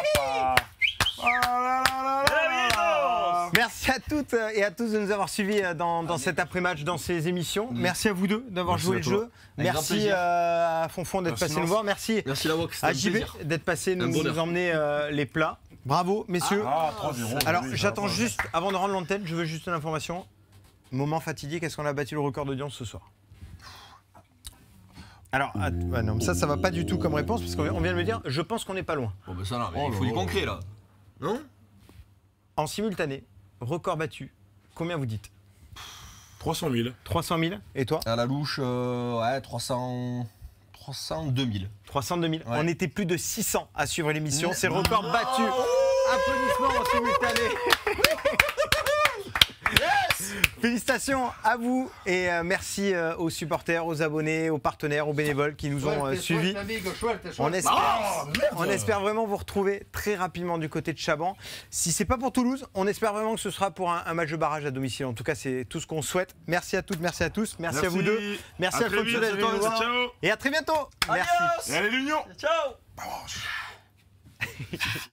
[SPEAKER 2] Merci à toutes et à tous de nous avoir suivis dans, dans cet après-match, dans ces émissions. Merci à vous deux d'avoir
[SPEAKER 1] Merci
[SPEAKER 2] joué
[SPEAKER 1] à
[SPEAKER 2] le
[SPEAKER 1] toi.
[SPEAKER 2] jeu.
[SPEAKER 1] Avec grand
[SPEAKER 2] Merci
[SPEAKER 1] plaisir.
[SPEAKER 2] euh, à Fonfon d'être
[SPEAKER 3] Merci,
[SPEAKER 2] passé nous
[SPEAKER 3] Nance.
[SPEAKER 2] voir. Merci,
[SPEAKER 1] Merci la Vox, c'était
[SPEAKER 2] à
[SPEAKER 1] un
[SPEAKER 2] J B
[SPEAKER 1] plaisir.
[SPEAKER 2] d'être passé nous,
[SPEAKER 1] Un bonheur.
[SPEAKER 2] nous emmener euh, les plats. Bravo, messieurs.
[SPEAKER 3] Ah, trois zéro.
[SPEAKER 2] Alors,
[SPEAKER 3] oui,
[SPEAKER 2] j'attends
[SPEAKER 3] ça va.
[SPEAKER 2] juste, avant de rendre l'antenne, je veux juste une information. Moment fatidique, est-ce qu'on a battu le record d'audience ce soir? Alors, att- ouais, non, mais ça, ça va pas du tout comme réponse, parce qu'on on vient de me dire, je pense qu'on n'est pas loin.
[SPEAKER 1] Bon, ben ça là, mais
[SPEAKER 3] Oh
[SPEAKER 1] il
[SPEAKER 3] là
[SPEAKER 1] faut du
[SPEAKER 3] là.
[SPEAKER 1] concret là. Non?
[SPEAKER 2] En simultané, record battu. Combien vous dites?
[SPEAKER 3] trois cent mille.
[SPEAKER 2] trois cent mille. Et toi?
[SPEAKER 1] À la louche, euh, ouais, trois cents, trois cent deux mille.
[SPEAKER 2] trois cent deux mille.
[SPEAKER 1] Ouais.
[SPEAKER 2] On était plus de six cents à suivre l'émission.
[SPEAKER 1] Mais-
[SPEAKER 2] C'est le record battu. Applaudissements en simultané. Félicitations à vous et euh, merci euh, aux supporters, aux abonnés, aux partenaires, aux bénévoles qui nous ont euh, suivis. On espère, on espère vraiment vous retrouver très rapidement du côté de Chaban. Si c'est pas pour Toulouse, on espère vraiment que ce sera pour un, un match de barrage à domicile. En tout cas, c'est tout ce qu'on souhaite. Merci à toutes, merci à tous, merci, à
[SPEAKER 3] Merci.
[SPEAKER 2] vous deux. Merci
[SPEAKER 3] À
[SPEAKER 2] à
[SPEAKER 3] très
[SPEAKER 2] Alphonse
[SPEAKER 3] vite,
[SPEAKER 2] d'être venu nous voir.
[SPEAKER 3] ciao.
[SPEAKER 2] Et à très bientôt. Merci.
[SPEAKER 3] Et allez l'Union.
[SPEAKER 1] Ciao.